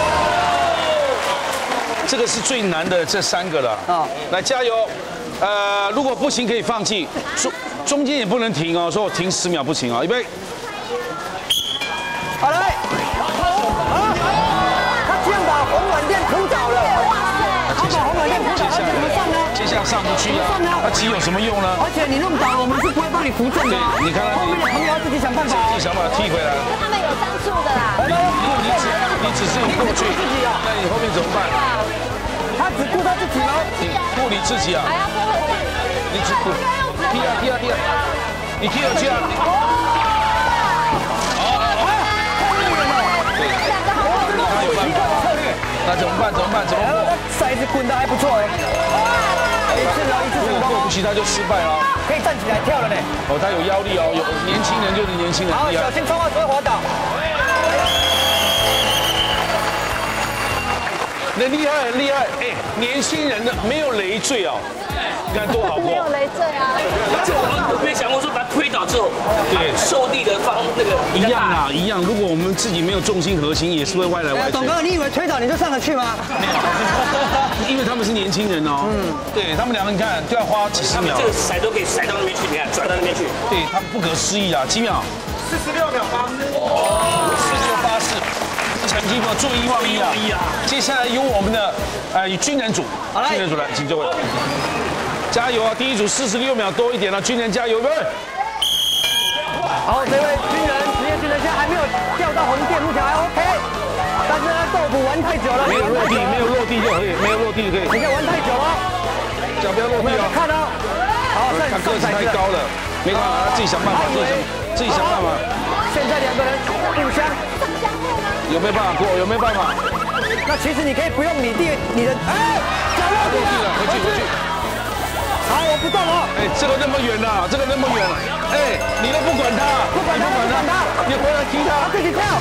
这个是最难的这3个了。来加油！如果不行可以放弃，中间也不能停哦，说我停10秒不行哦，预备。 好来。把红碗店扑倒了，他把红碗店扑倒，而且怎么上呢？ 接下来上不去啊，他急有什么用呢？ 而且你弄倒了，我们是不会帮你扶正的。 你看后面的朋友要自己想办法， 自己想办法踢回来。 他们有战术的啦。 你只是过去，那你后面怎么办？ 他只顾他自己吗？ 你顾你自己啊？ 还要拖回去。 你只顾踢啊！你踢回去啊！那怎么办？怎么过？ 骰子滚得还不错哎，一次成功。 过不去他就失败了。 可以站起来跳了呢。 哦，他有腰力哦，有年轻人就是年轻人。 好，小心窗外不会滑倒。 那厉害很厉害，哎，年轻人的没有累赘哦，你看多好过。 没有累赘啊。 我没想过说把他推倒之后，对，受力的方那个一样啊，一样。如果我们自己没有重心核心，也是会歪来歪去。 董哥，你以为推倒你就上得去吗？ 因为他们是年轻人哦。对他们两个，你看就要花几十秒。 这个甩都可以甩到那边去，你看转到那边去。 对他们不可思议啊，几秒？46秒84。哦，4684。成绩不坐1望1啊！接下来由我们的军人组，军人组来，请这位加油啊！第一组46秒多一点了，军人加油！ 好，这位军人，职业军人现在还没有掉到红线，目前还 OK。但是呢，豆腐玩太久了， 没有落地就可以，没有落地就可以。 你看玩太久了， 脚不要落地哦。 看到，好， 他个子太高了，没办法，他自己想办法，自己想办法。 现在2个人互相。 有没有办法过？有没有办法？ 那其实你可以不用你的，脚落地了， 回去。 好，我不动了。 这个那么远呐，这个那么远，你都不管他， 不管他， 你回来踢他， 他自己跳。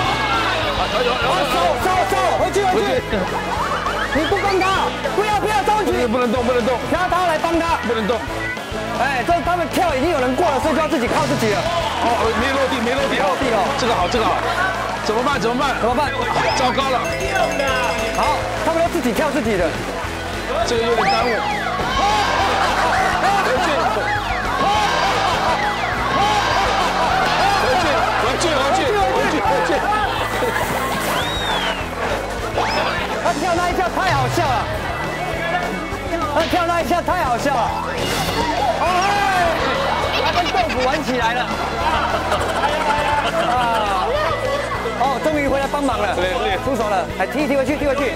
收，回去。你不帮他，不要着急， 不能动， 让他来帮他， 不能动。 这他们跳已经有人过了，所以就要自己靠自己了。 没落地哦，这个好。怎么办？糟糕了！ 好，他们都自己跳自己的， 这个有点耽误。回去。 他跳那一下太好笑了。他跟豆腐玩起来了。终于回来帮忙了，出手了，还踢回去。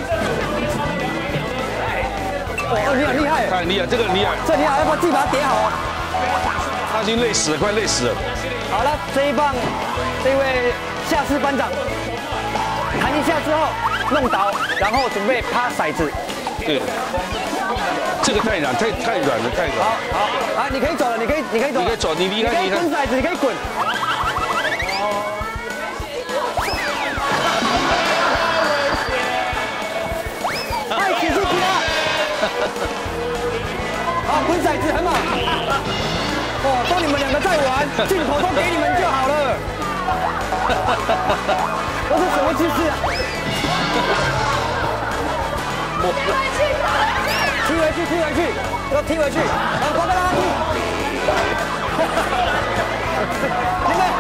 你很厉害， 太厉害，这个很厉害， 这厉害，要不要自己把它叠好？ 他已经累死了，快累死了。 好了，这一棒，这位下士班长弹一下之后弄倒，然后准备趴骰子。 对，这个太软了，太软。 好，你可以走了，你可以走， 你离开。 你可以滚骰子，你可以滚。太起劲了！好，滚骰子很好。都你们2个在玩，镜头都给你们就好了。这是什么姿势啊？ 踢回去，要踢回去，然后光哥让他踢。你们。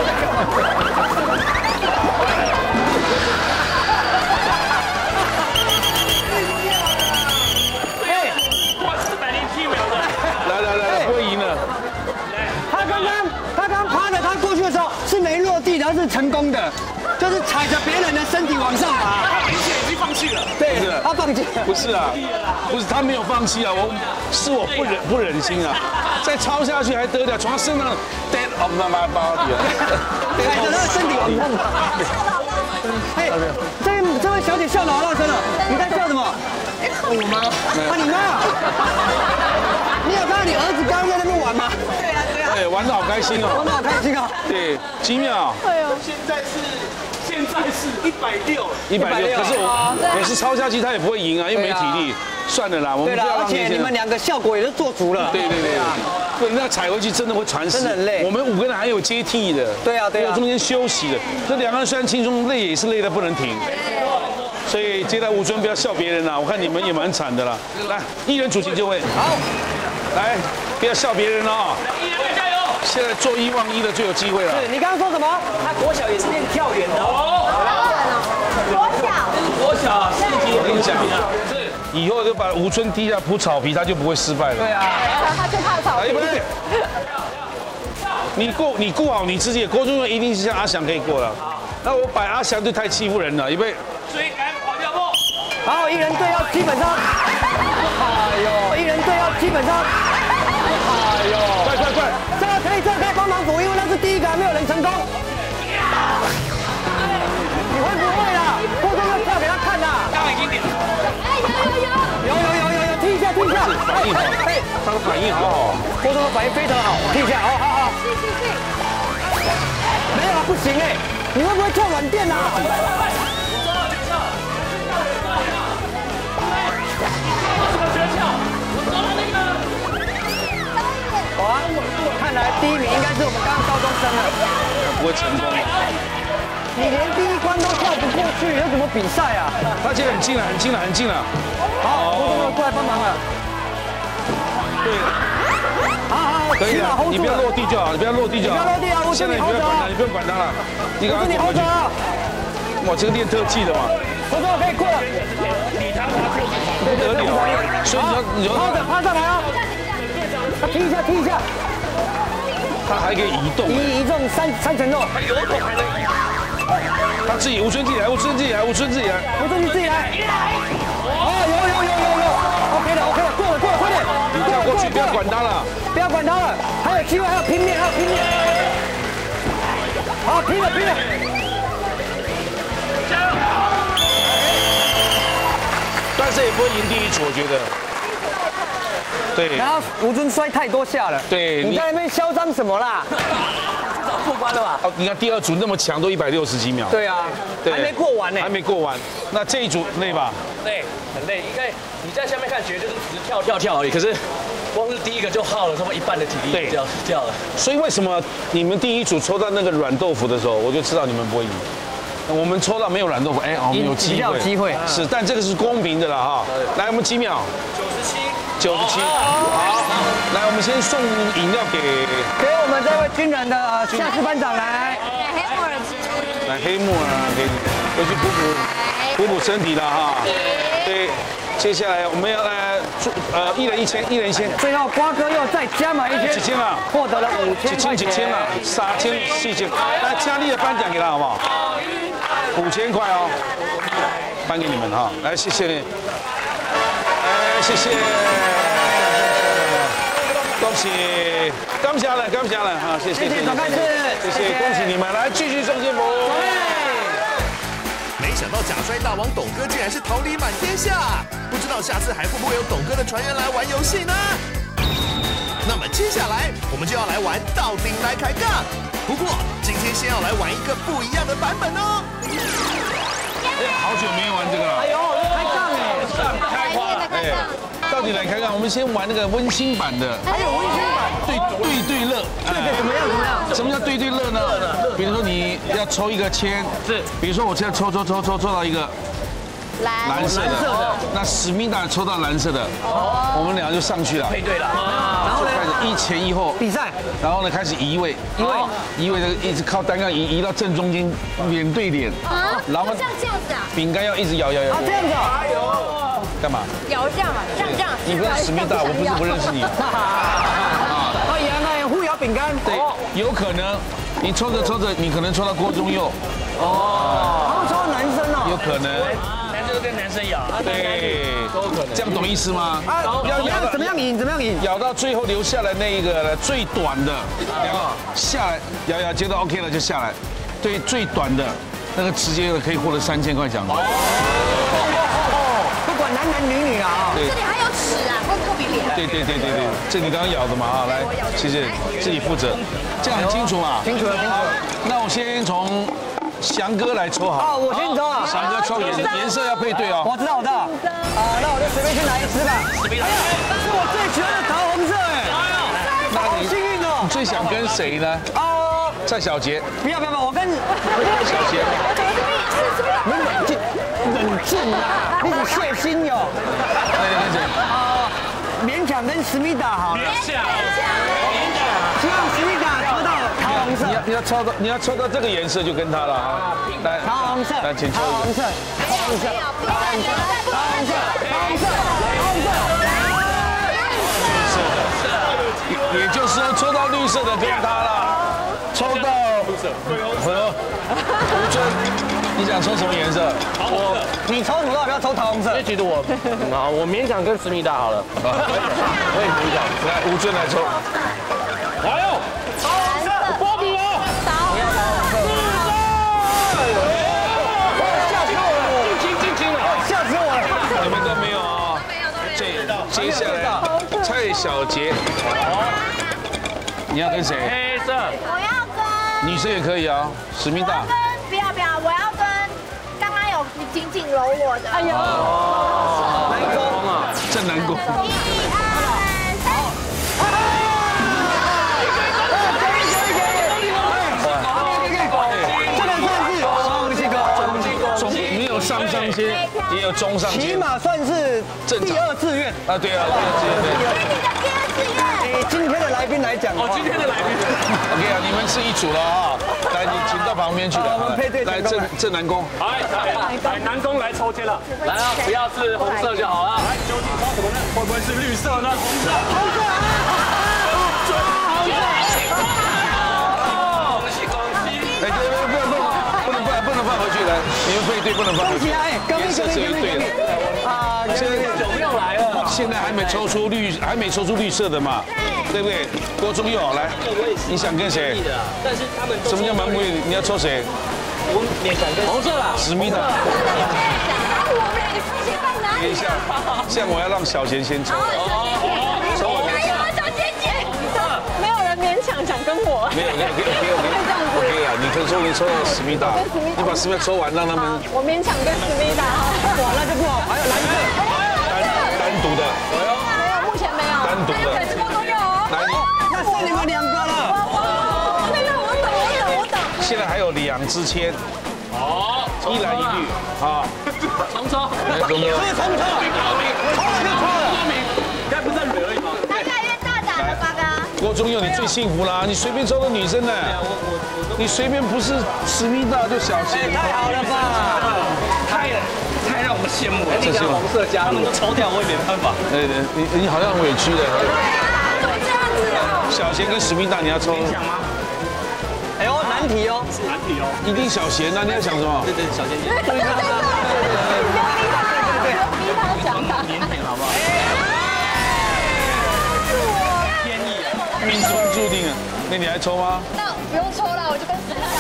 哇，407秒的。 来，不会赢了。 他刚趴着，他过去的时候是没落地的，他是成功的，就是踩着别人的身体往上爬。 他明显已经放弃了。 对，他放弃。 不是啊，不是他没有放弃啊，我不忍心啊，再抄下去还得了，从他身上 dead of my body 啊， 踩着他的身体往上爬。哎，这位小姐笑得好大声了，你在笑什么？我妈，啊你妈，你有看到你儿子刚刚在那边玩吗？对啊。 对，玩得好开心哦， 玩得好开心啊。 对，几秒？ 对哦。现在是160。 可是我是抄下去，他也不会赢啊，因为没体力。算了啦，我们不要浪费。 而且你们两个效果也是做足了。 对啊，不然那踩回去真的会传死， 真的很累。 我们5个人还有接替的。 对啊。 有中间休息的，这2个人虽然轻松，累也是累得不能停。所以接待吴尊不要笑别人啦，我看你们也蛮惨的啦。来，一人主席就位。 好， 来，不要笑别人哦。 一人加油！ 现在做1望1的最有机会了。 是你刚刚说什么？ 他国小也是练跳远的哦。 国小4级， 我跟你讲，以后就把吴尊踢下铺草皮，他就不会失败了。 对啊， 他就怕草皮。对，你顾好你自己，郭宗佑一定是像阿翔可以过了。那我摆阿翔就太欺负人了，预备。 追赶跑跳步。 好，一人队要基本上，一人队要基本上， 快！ 这个可以帮忙补，因为那是第一个还没有人成功。你会不会啦？郭宗佑跳给他看啦。 刚刚已经点了。 有，踢一下。 反应好，他的反应好好。 郭宗佑反应非常好，踢一下，好。没有啊，不行哎，你会不会跳软垫啊？哇，看来第1名应该是我们刚刚高中生了。 不会成功。 你连第1关都跳不过去，有什么比赛啊？ 他现在很近了。 好，郭宗佑过来帮忙了。 对。好，可以了，你不要落地就好，不要落地啊！现在你不要管他，你不用管他了，你赶快过去。哇，这个练特技的嘛。 郭宗佑可以过了。 不得了，所以你要趴上来啊！他踢一下。 他还可以移动， 移动三层肉， 还有动还能移。 他自己吴尊自己来。 吴尊自己来。哦，有 ，OK 了，过了，快点！ 你跳过去，不要管他了，还有机会， 还有拼命。好，拼了！ 加油！ 但是也不会赢第1组，我觉得。对。 然后吴尊摔太多下了。 对。 你在那边嚣张什么啦？早过关了吧？ 哦，你看第2组那么强，都160几秒。 对啊。还没过完呢。 还没过完。那这一组累吧？ 累，很累。应该你在下面看，觉得就是只是跳而已。可是光是第1个就耗了差不多1半的体力，掉了。 所以为什么你们第1组抽到那个软豆腐的时候，我就知道你们不会赢。我们抽到没有软豆腐，我们有机会。是，但这个是公平的了哈。来，我们几秒？97。好，来，我们先送饮料给我们这位军人的下士班长来。 来黑木耳给你，回去补身体了哈。对，接下来我们要来1人1000。 最后瓜哥又再加码1000， 几千了， 获得了5000块钱。 几千了，3千4千。来，佳丽的颁奖给他好不好？5000块哦，颁给你们哈。来，谢谢你。谢谢。恭喜，感谢了哈，谢谢总干事， 谢谢，恭喜你们，来继续送幸福。 没想到假摔大王董哥竟然是桃李满天下，不知道下次还会不会有董哥的传人来玩游戏呢？那么接下来我们就要来玩到顶来开杠，不过今天先要来玩一个不一样的版本哦。 好久没玩这个了。 哎呦，开杠哎， 开花了。 到底来看看，我们先玩那个温馨版的。 还有温馨版， 对乐。 对，怎么样？ 什么叫对乐呢？比如说你要抽一个签，是，比如说我现在抽到一个， 蓝色的。那史密达抽到蓝色的，我们俩就上去了， 配对了。 然后开始一前一后比赛， 然后呢开始移位，移位的一直靠单杠移到正中间，脸对脸。然后像这样子啊？ 饼干要一直摇。 这样子啊？ 干嘛？ 摇这样啊？这样。 你不是史密达，我不认识你。 哎呀，那互摇饼干。 对，有可能你抽着，你可能抽到郭宗佑。 他们抽到男生哦。 有可能。 男生跟男生咬。对，都可能。 这样懂意思吗？ 要怎么样赢？ 咬到最后留下来那一个最短的，两个下来咬，觉得 OK 了就下来。对，最短的那个直接可以获得3000块奖金。 不管男女啊。 这里还有齿啊，会不会比脸？ 对，这你刚刚咬的嘛啊，来，谢谢，自己负责，这样很清楚嘛？ 清楚了。 那我先从翔哥来抽好。 我先抽啊。 翔哥抽颜色要配对哦。 我知道。那我就随便去拿一支吧。哎呀，是我最喜欢的桃红色哎。那你幸运哦。 你最想跟谁呢？蔡小杰。 不要，我跟小杰。 冷静啊！你是谢欣哟。 那你跟谁？ 勉强跟史密达好了。希望史密达抽到桃红色。 你要抽到这个颜色就跟他了啊！来， 桃红色。 来，请抽。 桃红色。 也就是说抽到绿色的跟他了。抽到和吴尊，你想抽什么颜色？ 你抽什么？不要抽桃红色。 觉得我好，我勉强跟史密达好了。我也勉强。 来，吴尊来抽。 哎呦，桃红色，波比哦。进了， 吓死我了！ 你们都没有啊？接下来蔡小杰，你要跟谁？ 黑色。 我要跟女生也可以啊，史密达。 不要，我要跟刚刚有紧搂我的。哎呦， 南宫啊，正南宫。你有上先，也有中上先， 起码算是第二志愿啊，对啊，第二志愿。 以今天的来宾来讲， 今天的来宾 ，OK 啊，你们是一组了啊，来，你请到旁边去了， 我们配对， 来正南宫， 来南宫来抽签了，来啊，不要是红色就好了，来，究竟抽什么呢？会不会是绿色呢？红色， 不能放回去了，你们配对不能放回去，颜色只有对了。 啊， 现在有没有来了？ 现在还没抽出绿色的嘛，对不对？郭宗佑来，你想跟谁？ 但是他们什么叫蛮不你要抽谁？ 我勉强跟红色啦， 史密达。等一下，这样我要让小贤先抽。抽我先抽。 小姐姐，没有人勉强想跟我。 没有，OK 啊，你可以抽到史密达，你把史密达抽完，让他们。 我勉强跟史密达。 哇，那就不好。还有蓝色， 单独的。 没有，目前没有。 单独的。来， 那剩你们2个了。 我懂。 现在还有2支签。 好， 一蓝一绿，好。 重抽。 所以重抽。抽了就抽了。 该不是在蕊而已吗？ 他越来越大胆了，八哥。 郭宗佑，你最幸福啦！你随便抽个女生呢，你随便不是史密达就小贤， 太好了吧？ 太让我们羡慕了。这些红色加他们都抽掉，我也没办法。 你好像委屈了。小贤跟史密达你要抽？ 想吗？ 哎呦，难题哦， 难题哦。 一定小贤啊！你要想什么？ 对，小贤。 对，逼他讲他。 腼腆好不好？天意啊， 命中注定了。那你还抽吗？ 那不用抽了，我就跟史密达。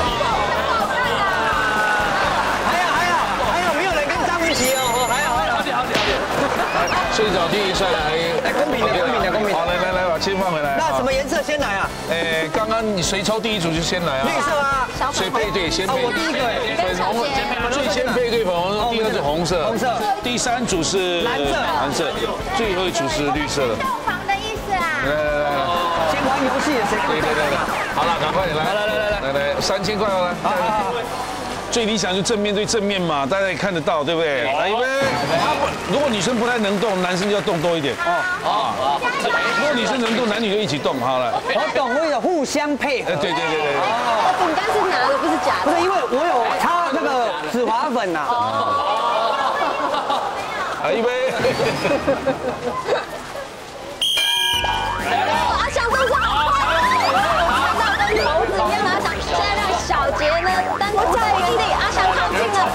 还有没有人跟张雨绮哦？还好。 最早第一串来， 公平的。 好，来，把签放回来。 那什么颜色先来啊？ 刚刚你谁抽第一组就先来啊？ 绿色啊。 谁配对先配？ 我第一个。 粉红，最先配对粉红，第2组红色。第3组是蓝色，最后一组是绿色的。 洞房的意思啊。 来， 先玩游戏，谁跟你？ 对，好了，赶快来，3000块来。 最理想就正面对正面嘛，大家也看得到，对不对？来，预备。如果女生不太能动，男生就要动多一点。哦。如果女生能动，男女就一起动，好了。 我懂，为了互相配合。 对。 哦，饼干是拿的，不是假的。 不是，因为我有擦那个止滑粉呐。 来，预备。 阿翔动作好快哦！看到跟猴子一样的阿翔，现在让小杰呢单独在原地，阿翔靠近了。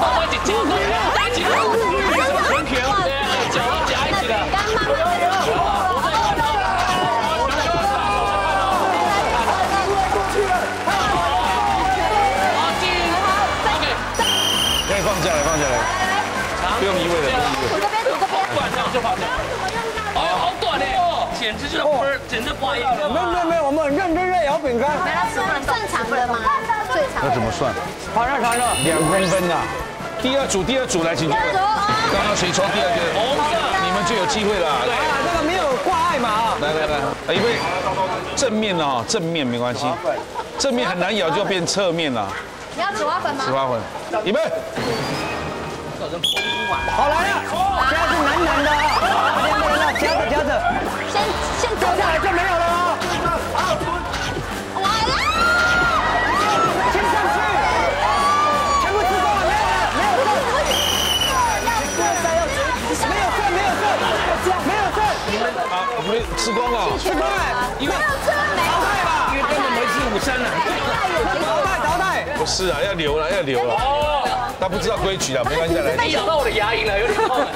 全拳，脚夹一起的。 可以放下来，不用移位了， 土这边， 短这样就放下。哦，好短哎，简直就是简直挂样了。 没有，我们很认真在摇饼干。 没了，算长的吗？最长。 那怎么算？ 长了 2公分呐。第二组来，请。刚刚谁抽第二个？你们就有机会了。 这个没有挂碍嘛。 来，预备，正面啊，正面没关系，正面很难咬，就要变侧面了。 你要止滑粉吗？ 止滑粉，预备。 好来了，现在是男的啊，夹着， 先掉下来就没有了哦。 来了， 先上去，全部吃光了，没有剩， 我们吃光了， 没有剩， 淘汰吧， 因为根本没吃午餐呢。 淘汰。 不是啊，要留了。他不知道规矩啊，没关系，来。 你咬到我的牙龈了，有点痛。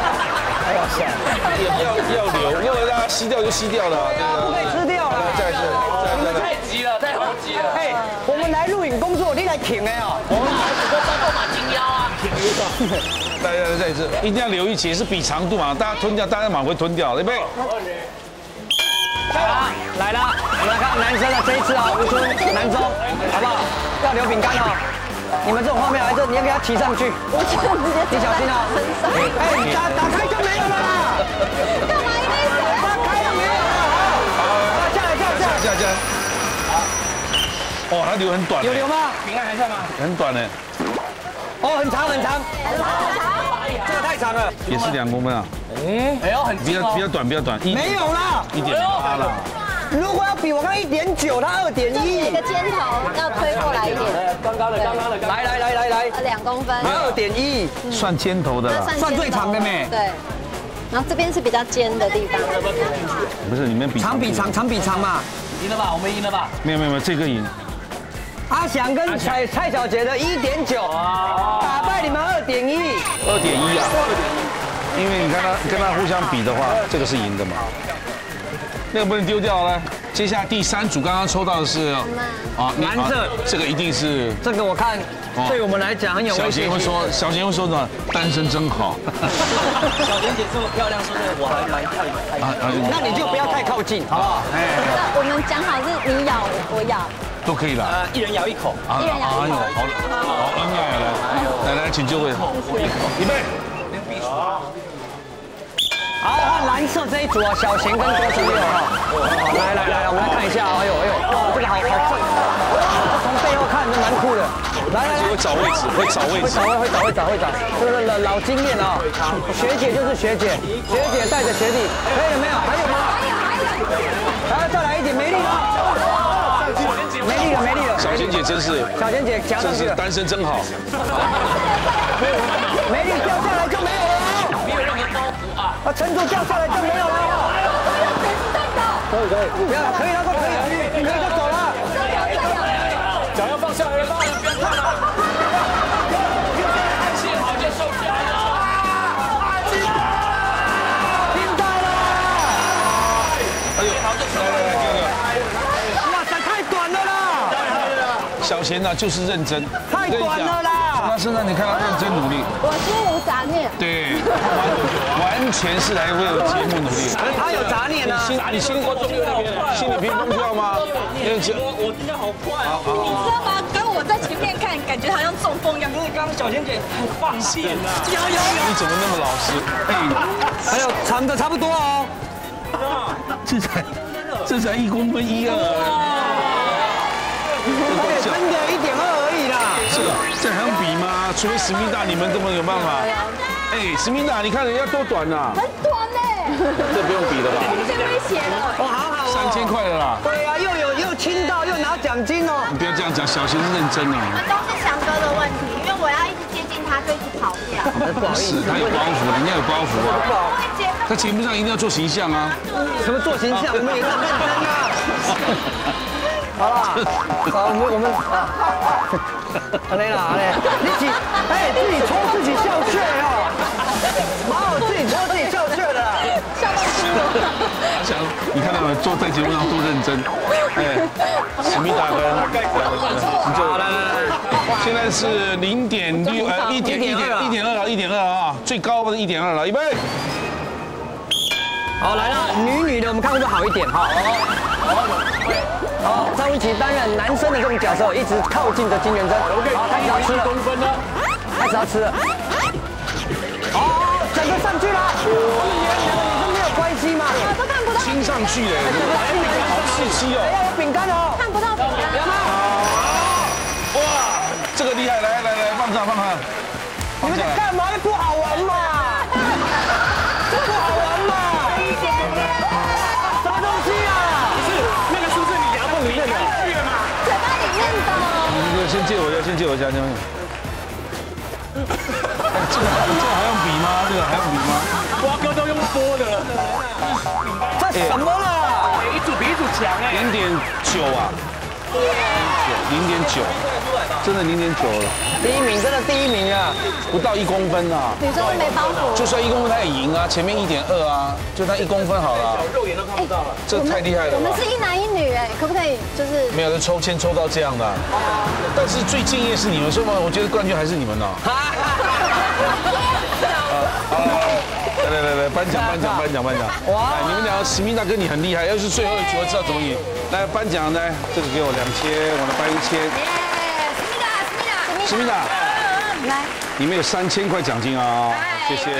要留，要让它吸掉就吸掉了， 不可以吃掉了。 再一次， 你们太急了，太好急了。 哎，我们来录影工作，你来挺哎哦。 我们来只做招马金腰啊。 再一次，一定要留一起，是比长度嘛，大家吞掉，大家马上会吞掉，预备。 好，来了，我们来看男生的这一次啊，吴春、南中，好不好？要留饼干哦。你们这种画面来这，你要给他提上去。 我就直接你小心哦。哎，打开就没有了啦。 干嘛一直打开就没有了。好，下来。 哦，他留很短。 有留吗？ 饼干还在吗？ 很短呢。 哦，很长。这个太长了。 也是2公分啊。 哎呦，很近哦。 比较短。 没有啦 1.8了。 如果要比我刚1.9，他2.1。 一个尖头要推过来一点。 刚刚的。 来 2公分。 2.1， 算尖头的啦。 算最长的咩？ 对。然后这边是比较尖的地方。 不是你们比长比长嘛。 赢了吧？我们赢了吧？ 没有，这个赢。 阿翔跟蔡小杰的1.9，打败你们2.1。 2.1啊。因为你跟他互相比的话，这个是赢的嘛。那个不能丢掉了。接下来第3组刚刚抽到的是蓝色， 这个一定是这个我看对我们来讲很有威胁性。 小贤会说什么？单身真好。 小贤姐这么漂亮，说真的我还蛮看。 那你就不要太靠近，好不好？ 那我们讲好是你咬我咬， 都可以啦。 一人咬一口。 一人咬一口。 好，应该来，请就位。预备。 好，换蓝色这一组啊，小贤跟郭子佑哈。来，我们来看一下，哎呦，这个好正，从背后看就蛮酷的。来， 会找位置，会找。 这个老经验啊，学姐就是学姐带着学弟，可以了没有？还有吗？还有，再来一点，没力了。 小贤姐真是， 小贤姐夹上去了， 单身真好。 没力掉下来就没有了。 没有任何包袱啊！ 撑住，掉下来就没有了。可以，不要，可以了，可以就走了。 脚要放下来了，不要看了。幸好就收起来了。 听到了。 哎呦，好，来， 哇塞，太短了啦！ 小贤呐，就是认真， 太短了啦！ 从他身上你看他认真努力， 我心无杂念。 对，完全是来为了节目努力。 他有杂念啊！ 你心里平风跳吗？ 我今天好快哦！ 你知道吗？跟我在前面看，感觉好像中风一样。可是刚刚小贤姐很放线呐，有。 你怎么那么老实？ 还有长的差不多哦。 这才1公分1啊！ 真的1.2而已啦。 是啊，这还用比吗？ 除非史密达，你们根本有办法。哎，史密达，你看人家多短呐， 很短嘞， 这不用比的吧？ 最危险了。 哦，好好 3000块了啦。 对啊，又亲到又拿奖金哦。 你不要这样讲，小贤是认真的。 都是翔哥的问题，因为我要一直接近他，就一直跑掉。 不好意思， 他有包袱，人家有包袱啊。他节目上一定要做形象啊。 什么做形象？我们也是很认真啊。好啦，好，我们好嘞啦，好嘞，你自己戳自己笑穴哦，哪有自己戳自己笑穴的？ 笑到哭了。 阿翔，你看到没？坐在节目上多认真。哎，史密达跟你就来，现在是0.61.2啊，最高的1.2了，预备。 好，来了，女的我们看会不会好一点哈？好，张雨绮担任男生的这种角色，一直靠近着金元珍。好，开始要吃了，开始要吃了。哦，整个上去了，两个女生没有关系嘛？ 都看不到。 亲上去嘞，好刺激哦！ 要有饼干哦， 看不到饼干。 有吗？ 哇，这个厉害！来，放上。 你们在干嘛？不好玩嘛？这不好玩嘛？什么东西啊？ 那个是不是你牙缝里面的？ 嘴巴里面的。 你先借我一下，这个还用比吗？这个还用比吗？ 瓜哥都用剥的了， 这什么了？ 一组比一组强哎。 0.9啊，0.9，真的0.9了。 第一名，真的第一名啊！ 不到1公分啊。 女生都没包袱。 就算1公分他也赢啊，前面1.2啊，就他1公分好了。 肉眼都看不到了。 这太厉害了吧。 我们是一男一女哎，可不可以就是？ 没有人抽签抽到这样的。但是最敬业是你们，所以我觉得冠军还是你们呢。来，颁奖！哇，你们俩史密达哥你很厉害，要是最后一局我知道怎么赢。来颁奖，来，这个给我2000，我来颁1000。史密达， 来， 里面有3000块奖金啊，谢谢。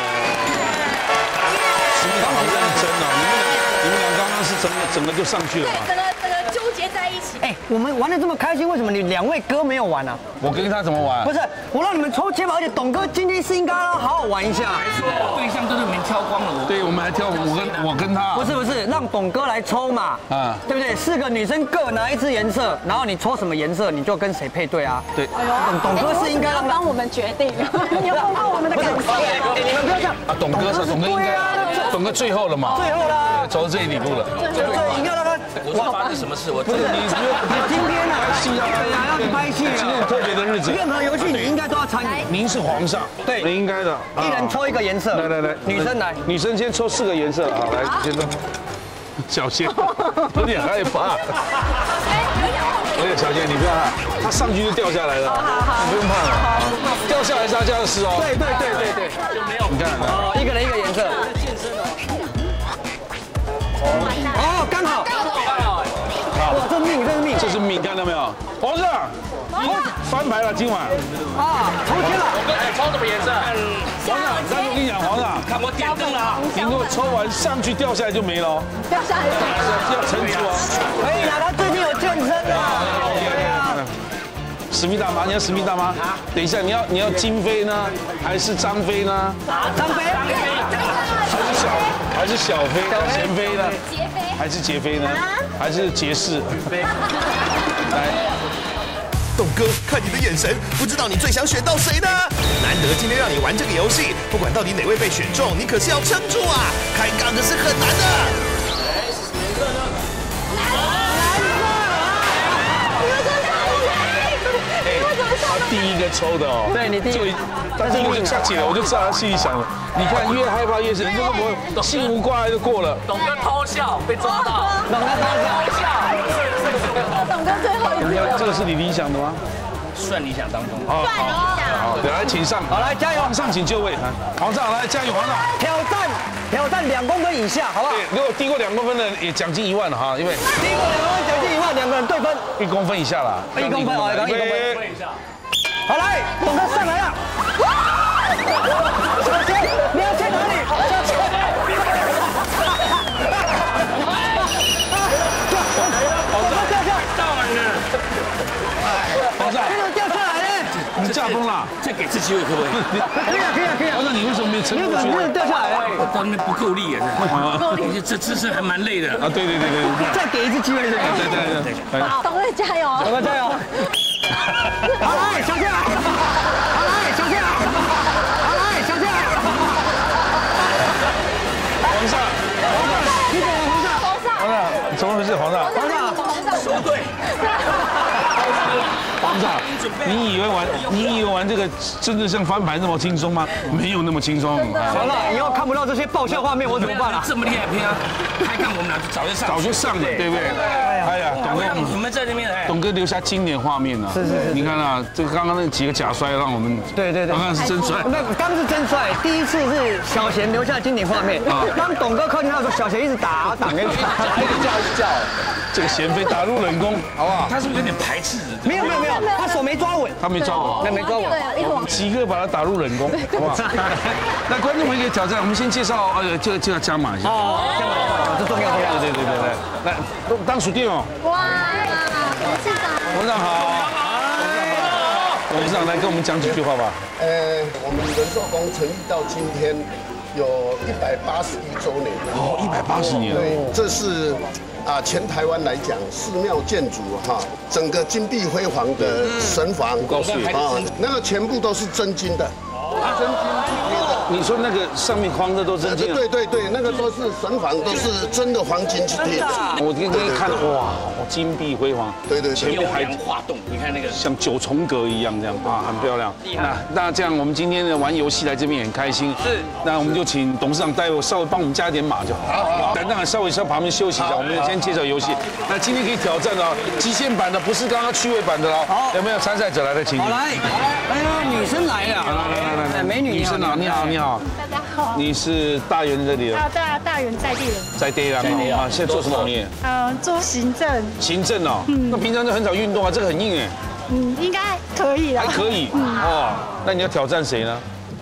史密达好认真哦，你们俩刚刚是整个就上去了嘛？ 整个纠结在一起。 哎，我们玩得这么开心，为什么你两位哥没有玩啊？ 我跟他怎么玩？ 不是，我让你们抽签嘛，而且董哥今天是应该好好玩一下。 对象都是你们挑光了， 对，我们还挑我跟他。 不是，让董哥来抽嘛，啊，对不对？4个女生各拿一支颜色，然后你抽什么颜色，你就跟谁配对啊。 对。 董哥是应该让帮我们决定，你有碰到我们的感受。 你们不要这样。 啊，董哥应该，董哥最后了嘛。 最后了， 走到这一步了。 对，应该让他。 我发生什么事？我不是你今天啊，对啊，要拍戏啊， 今天很特别的日子。 任何游戏你应该都要参与。 您是皇上， 对， 应该的。 一人抽一个颜色。 来， 女生来， 女生先抽4个颜色啊，来，先抽。小仙有点害怕。小仙你不要怕，他上去就掉下来了，你不用怕了。掉下来是他家的事哦。 对， 就没有。 你看， 一个人一个颜色。哦，刚好。哇，这是命， 这是命，看到没有？皇上，翻牌了，今晚。 啊，抽签了。 我哥，你抽什么颜色？ 皇上，但是我跟你讲，皇上， 看我点灯了。 你如果抽完上去掉下来就没了， 掉下来要撑住哦。 可以啊，他最近有健身的。对啊。 史密达吗？你要史密达吗？等一下，你要金飞呢，还是张飞呢？ 张飞。 还是小飞？贤飞呢？ 杰飞还是杰飞呢？还是杰士？来， 董哥，看你的眼神，不知道你最想选到谁呢？难得今天让你玩这个游戏，不管到底哪位被选中，你可是要撑住啊！开杠可是很难的。 他第一个抽的哦， 对你第一个， 他第一个就掐起来，我就知道他心里想了。你看，越害怕越是，你这个我心无挂碍就过了。 董哥偷笑被抓到， 董哥偷笑， 董哥最后一个。 这个是你理想的吗？ 算理想当中。 好，来，请上。 好，来加油！ 皇上请就位，皇上来加油，皇上。 挑战2公分以下，好不好？ 对，如果低过2公分的，也奖金1万了哈，因为低过2公分奖金1万，2个人对分。 1公分以下啦。 1公分，好，刚1公分以下。好，来，董哥上来了。小贤，你要去哪里？小贤。董哥掉下来。 皇上， 你怎么掉下来呢？ 你驾崩了， 再给次机会可不可以？ 可以啊。 那你为什么没撑过去？ 你掉下来， 我到那边不够力啊，够力，这姿势还蛮累的啊。对。 再给一次机会，对。 好，董哥加油！ 董哥加油！好来，小天！好来，小天！好来，小天！ 皇上， 你怎么皇上？ 怎么回事？皇上， 说对。 皇上，你以为玩这个真的像翻盘那么轻松吗？没有那么轻松。 完了，以后看不到这些爆笑画面，我怎么办啊？ 这么厉害片啊！还看我们俩早就上了，对不对？哎呀，董哥， 你们在那边， 董哥留下经典画面啊！ 是。 你看啊，这个刚刚那几个假摔让我们对， 刚刚是真摔， 那刚是真摔。第一次是小贤留下经典画面，当董哥靠近他的时候，小贤一直挡给你，叫。 这个贤妃打入冷宫，好不好？ 他是不是有点排斥？ 没有，他手没抓稳， 他没抓稳， 没抓稳， 几个把他打入冷宫，好不好？那观众们可以挑战，我们先介绍，就要加码一下。 加码，这重要。 对，来，当属店哦。 哇，董事长， 董事长好。董事长来跟我们讲几句话吧。 我们仁寿宫成立到今天有181周年了。 180年了。 对，这是。全台湾来讲，寺庙建筑整个金碧辉煌的神房，那个全部都是真金的，真金贴的。 你说那个上面框的都是真金？ 对，那个都是神房，都是真的黄金去贴的。 我给你看，哇，金碧辉煌。对， 前面还画栋，你看那个像 9重阁一样这样啊，很漂亮。那这样，我们今天的玩游戏来这边也很开心。是，那我们就请董事长待会稍微帮我们加一点码就好。好，等等稍微旁边休息一下，我们先介绍游戏。那今天可以挑战哦，极限版的不是刚刚趣味版的哦。好，有没有参赛者来的请？ 好来，女生来了，来，美女生啊，你好。 大家好。 你是大园这里的？ 大园在地人。 在地人啊，现在做什么行业？ 做行政。 行政哦，那平常就很少运动啊，这个很硬哎。 应该可以了。 还可以哦，那你要挑战谁呢？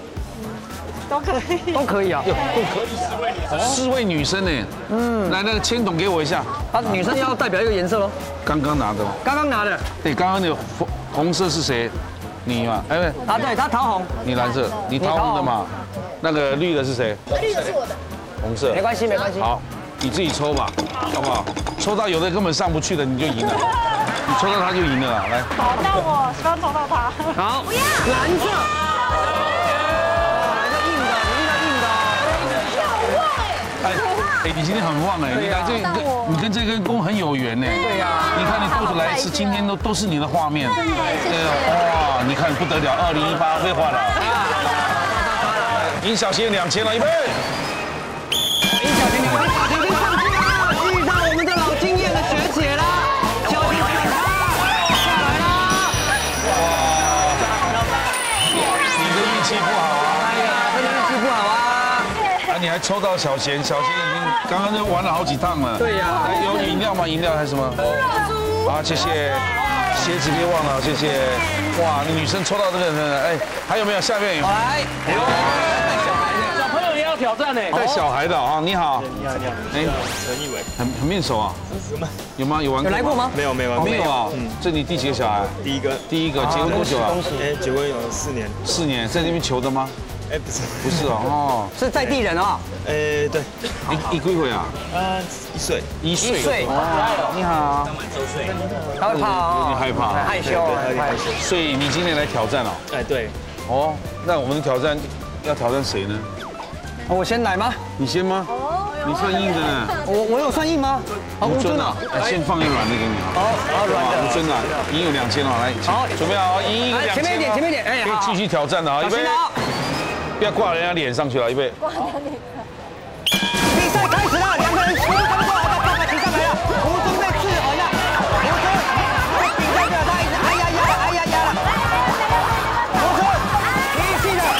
都可以啊， 都可以。4位女生呢？来那个签筒给我一下。 女生要代表一个颜色喽。 刚刚拿的。对，刚刚那个红色是谁？你嘛？哎， 对，他桃红。 你蓝色，你桃红的嘛？那个绿的是谁？ 绿的是我的。 红色。 没关系。 好，你自己抽吧，好不好？抽到有的根本上不去的，你就赢了。你抽到他就赢了，来。 好，那我希望抽到他。 好， 不要。 蓝色。 你今天很旺哎，你看你跟这根弓很有缘呢。 对呀。 你看你都来一次，今天都是你的画面。哇，你看不得了，2018废话了。赢小贤2000了，预备。 赢小贤2000，小贤已经上去了，遇到我们的老经验的学姐啦，小贤下来啦。 你的运气不好啊。 哎呀，真的运气不好啊。 你还抽到小贤，小贤已经刚刚就玩了好几趟了。 对呀。 有饮料吗？饮料还是什么？好，谢谢。鞋子别忘了，谢谢。哇，女生抽到这个，哎，还有没有？下面有。 来。 小朋友也要挑战呢。 带小孩的啊，你好。 你好。哎，陈义伟。 很面熟啊。有吗？有玩过？ 有来过吗？ 没有。 没有啊。这你第几个小孩？ 第一个。 结婚多久啊？ 结婚有4年。 4年，在那边求的吗？不是哦， 是在地人啊。 对。 你几岁啊 ？1岁。 1岁。你好。 刚满周岁。 他会怕哦。 你害怕？ 害羞。 所以你今天来挑战哦。 哎，对。 哦，那我们的挑战要挑战谁呢？ 我先来吗？ 你先吗？你算硬的呢。 我有算硬吗？ 吴尊啊，先放一软的给你啊。 好，软的。 吴尊啊，赢有2000哦，来，好，准备好，赢2000。 前面一点，哎， 可以继续挑战的啊，预备。不要挂人家脸上去了，预备。 比赛开始了，2个人齐上过来，爸爸骑上来了，吴尊被制好了，吴尊被顶在这，他一直哎呀了，吴尊一气的。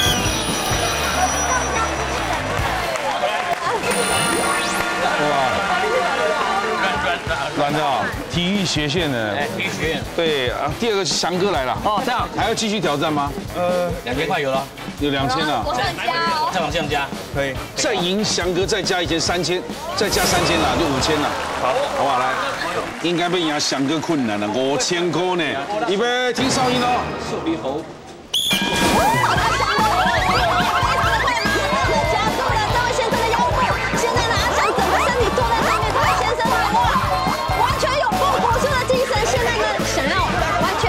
软的啊，体育学院的。 体育学院。 对啊，第2个翔哥来了。 哦，这样还要继续挑战吗 ？2000块有了。 有2000了。 我算加哦。 再往这样加。 可以。再赢翔哥再加1000，3000，再加3000了，就5000了。好，好不好？来。 应该被人家想个困难了，5000块呢。预备，听哨音哦。 手里猴。 加速了这位先生的腰部，现在呢，阿翔整个身体坐在上面，这位先生呢，完全有不服输的精神，现在呢，想要完全。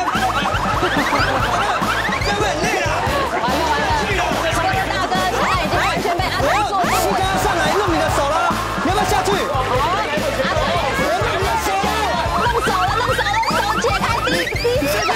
这会很累了。 完了，这位大哥现在已经完全被阿翔坐住了。 你刚刚上来弄你的手了，你要不要下去？ 解开第一次的。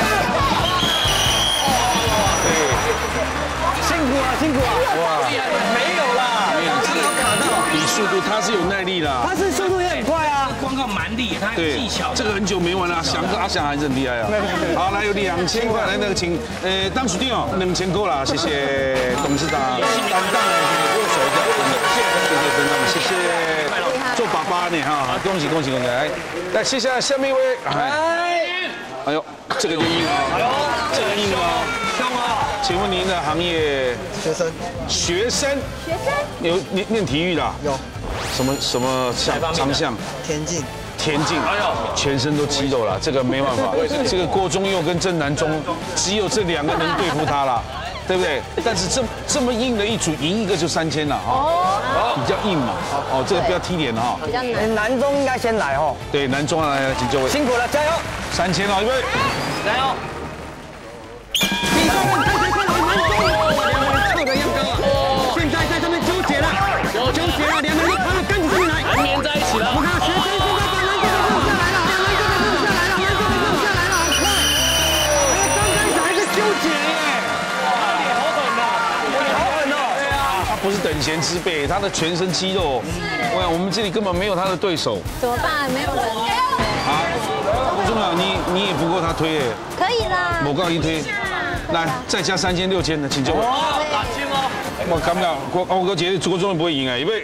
辛苦啊！哇，没有啦， 比速度，他是有耐力啦。 他是速度也很快啊， 光靠蛮力，他有技巧。 这个很久没玩了，阿翔还是很厉害啊。好，来有2000块，来那个请当属定哦，2000够了，谢谢董事长。担当握手一下，谢谢董事长，谢谢。做爸爸呢哈，恭喜！来，接下来下面一位，哎呦，这个就硬啊，这个硬啊， 凶啊！ 请问您的行业？学生，有念体育的？ 有。 什么长项？ 田径。 哎呦，全身都肌肉了，这个没办法。这个郭宗佑跟郑南中，只有这2个能对付他了，对不对？但是这么硬的一组，赢一个就3000了哈，比较硬嘛。哦，这个不要踢脸哈。 比较难。 南中应该先来哦。 对，南中来，请就位。 辛苦了，加油 ！3000了，预备， 加油！ 比赛看谁快来，南中，2个人凑得一样高啊！现在在上面纠结了，2个人都爬到杆子上面来， 粘在一起了。 我看学生现在把南中给弄下来了，南中给弄下来了，好快！刚开始还是纠结耶， 脸好狠呐， 脸好狠哦。对啊， 他不是等闲之辈，他的全身肌肉，我们这里根本没有他的对手。 怎么办？没有人。 啊，郭宗佑，你也不够他推耶。 可以啦。 我告诉你推，来再加3000、6000的，请就位。 打进哦！ 我感觉我哥觉得郭宗佑不会赢哎，预备。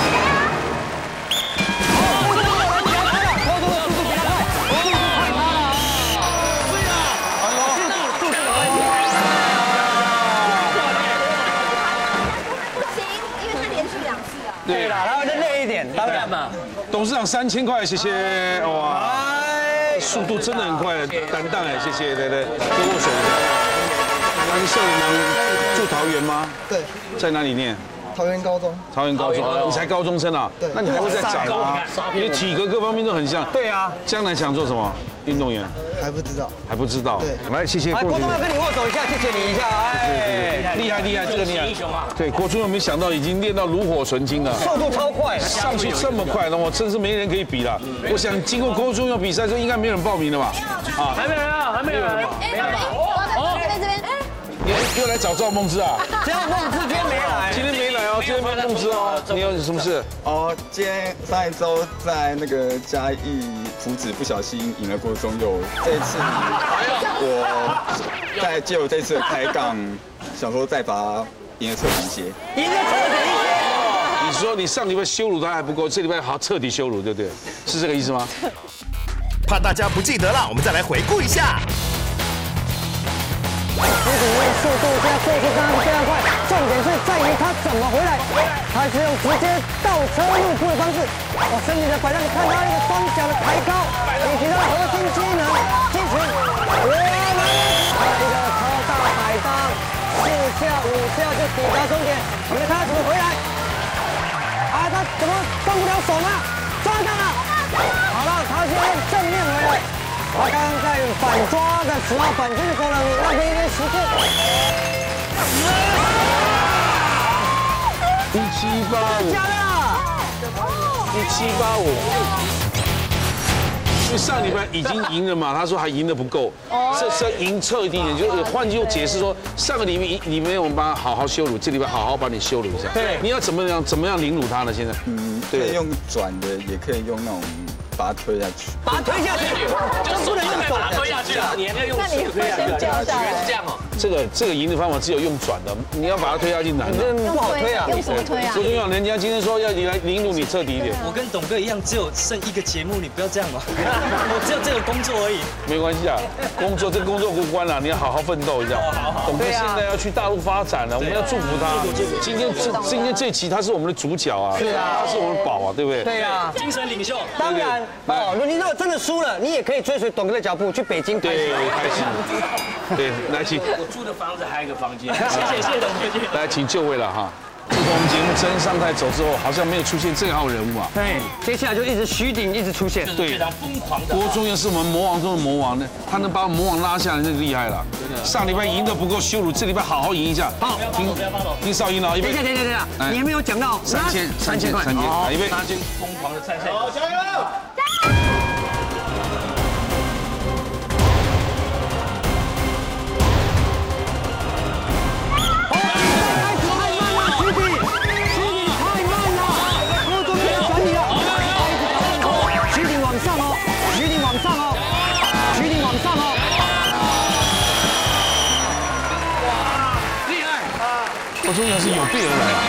对啦，他会累一点，当然嘛。 董事长3000块，谢谢哇，速度真的很快，担当哎，谢谢，对，多握手一下。那你少年郎住桃园吗？ 对， 在哪里念？ 桃园高中。 桃园高中，你才高中生啊？ 对， 那你还会再长啊？你的体格各方面都很像。 对啊， 将来想做什么？运动员？ 还不知道。 还不知道。 对， 来，谢谢。 郭宗佑跟你握手一下，谢谢你一下，哎， 厉害，这个厉害。对，郭宗佑没想到已经练到炉火纯青了， 速度超快， 上去这么快，那我真是没人可以比了。我想经过郭宗佑比赛之后，应该没有人报名了吧？ 啊，还没有人。 这边。 又来找赵梦之啊？ 只要梦之今天没来， 今天没来哦，今天没有梦之哦。你有什么事？ 哦，今天上一周在那个嘉义福子不小心赢了郭宗佑，这一次我再借我这次的开杠，想说再把他赢了彻底些。 赢了彻底些。 你说你上礼拜羞辱他还不够，这礼拜好彻底羞辱，对不对？是这个意思吗？ 怕大家不记得了，我们再来回顾一下。 徐子明的速度现在这一次当然是非常快，重点是在于他怎么回来，他是用直接倒车入库的方式，身体的摆动，你看他那个双脚的抬高，以及他的核心机能，击拳，我们一个超大摆荡，4下5下就抵达终点，你们看他怎么回来，他怎么动不了手吗？抓到了，好了，他现在用正面回来。他刚刚在反抓的时候，反击的时候呢，浪费一些时间。 1785， 假的 1785。因为上礼拜已经赢了嘛，他说还赢得不够，这次赢彻底一点，就是换句话解释说，上个礼拜我们帮他好好羞辱，这礼拜好好把你羞辱一下。对，你要怎么样凌辱他呢？现在， 可以用转的，也可以用那种。把他推下去， 把他推下去， 就不能用手推下去啊！你还要用手推下去， 教下来， 这样哦。 这个赢的方法只有用转的，你要把它推下去难。 你这不好推啊！ 用什么推啊？ 郭宗佑，人家今天说要你来凌辱你彻底一点。 我跟董哥一样，只有剩一个节目，你不要这样嘛。我只有这个工作而已。 没关系啊，这工作无关了，你要好好奋斗一下。董哥现在要去大陆发展了，我们要祝福他。今天这期他是我们的主角啊，是啊，他是我们的宝啊，对不对？ 对啊， 精神领袖。 当然哦，你如果真的输了，你也可以追随董哥的脚步去北京。 对，开心。对，来请。 我住的房子还有一个房间。 谢谢董哥。 来，请就位了哈。自从我们节目真上台走之后，好像没有出现这号人物啊。 对，接下来就一直徐鼎一直出现， 对， 非常疯狂的。 郭宗佑是我们魔王中的魔王呢，他能把魔王拉下来，那就厉害了。上礼拜赢得不够羞辱，这礼拜好好赢一下。 好， 听少英了，一杯。 等一下，你还没有讲到3000块， 来一杯。 疯狂的参赛。 好，加油！ 郭宗佑是有备而来。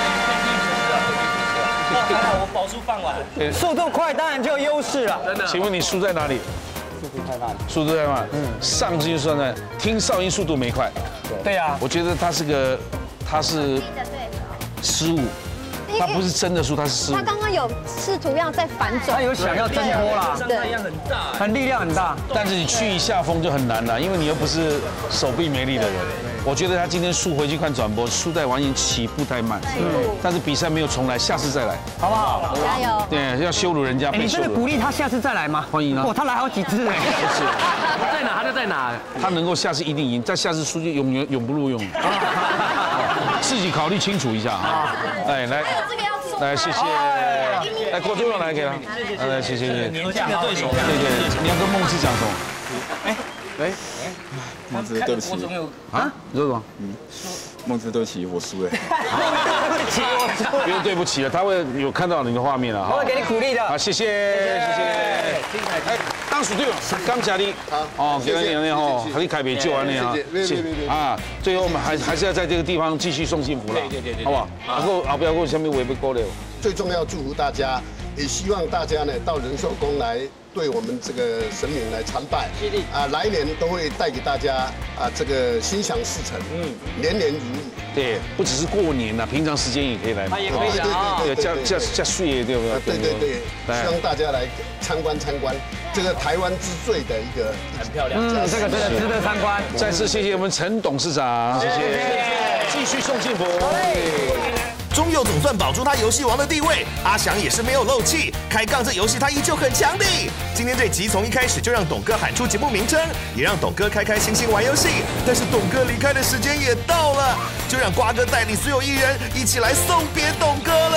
还好我宝书放完。 速度快当然就有优势了。 真的。 请问你输在哪里？速度太慢。上次就算在听少英速度没快。 对啊。 我觉得他是失误，他不是真的输，他是失误。 他刚刚有试图要再反转， 他有想要挣脱啦， 伤害一样很大， 很力量很大。 但是你去一下风就很难了，因为你又不是手臂没力的人。我觉得他今天输回去看转播，输在完全起步太慢。但是比赛没有重来，下次再来， 好不好？ 加油！ 对，要羞辱人家。 你真的鼓励他下次再来吗？ 欢迎啊！ 哇，他来好几次哎。 不是， 他在哪他就在哪。 他能够下次一定赢，但下次输就永不录用了。自己考虑清楚一下啊！哎，来，来，谢谢。来，郭宗佑来给他。来，谢谢。 年轻的对手。 对，你要跟孟芝讲什么？哎。 孟芝，对不起啊！你说什么？ 孟芝，对不起，我输了。 不用对不起了，他会有看到你的画面了。 我会给你鼓励的。 好，谢谢。哎，当属队友，刚加的，哦，给他点那哦，还是凯北救完那啊，啊，最后我们还是要在这个地方继续送幸福了，对，好不好？不要过下面我也被勾了。 最重要，祝福大家，也希望大家呢到仁寿宫来对我们这个神明来参拜，来年都会带给大家这个心想事成，年年如意。 对，不只是过年呐，平常时间也可以来。 也可以啊， 对，加税对不对？ 对，希望大家来参观这个台湾之最的一个很漂亮， 这个真的值得参观。 再次谢谢我们陈董事长，谢谢，继续送幸福。 宗佑总算保住他游戏王的地位，阿翔也是没有漏气，开杠这游戏他依旧很强的。今天这集从一开始就让董哥喊出节目名称，也让董哥开心玩游戏。但是董哥离开的时间也到了，就让瓜哥带领所有艺人一起来送别董哥了。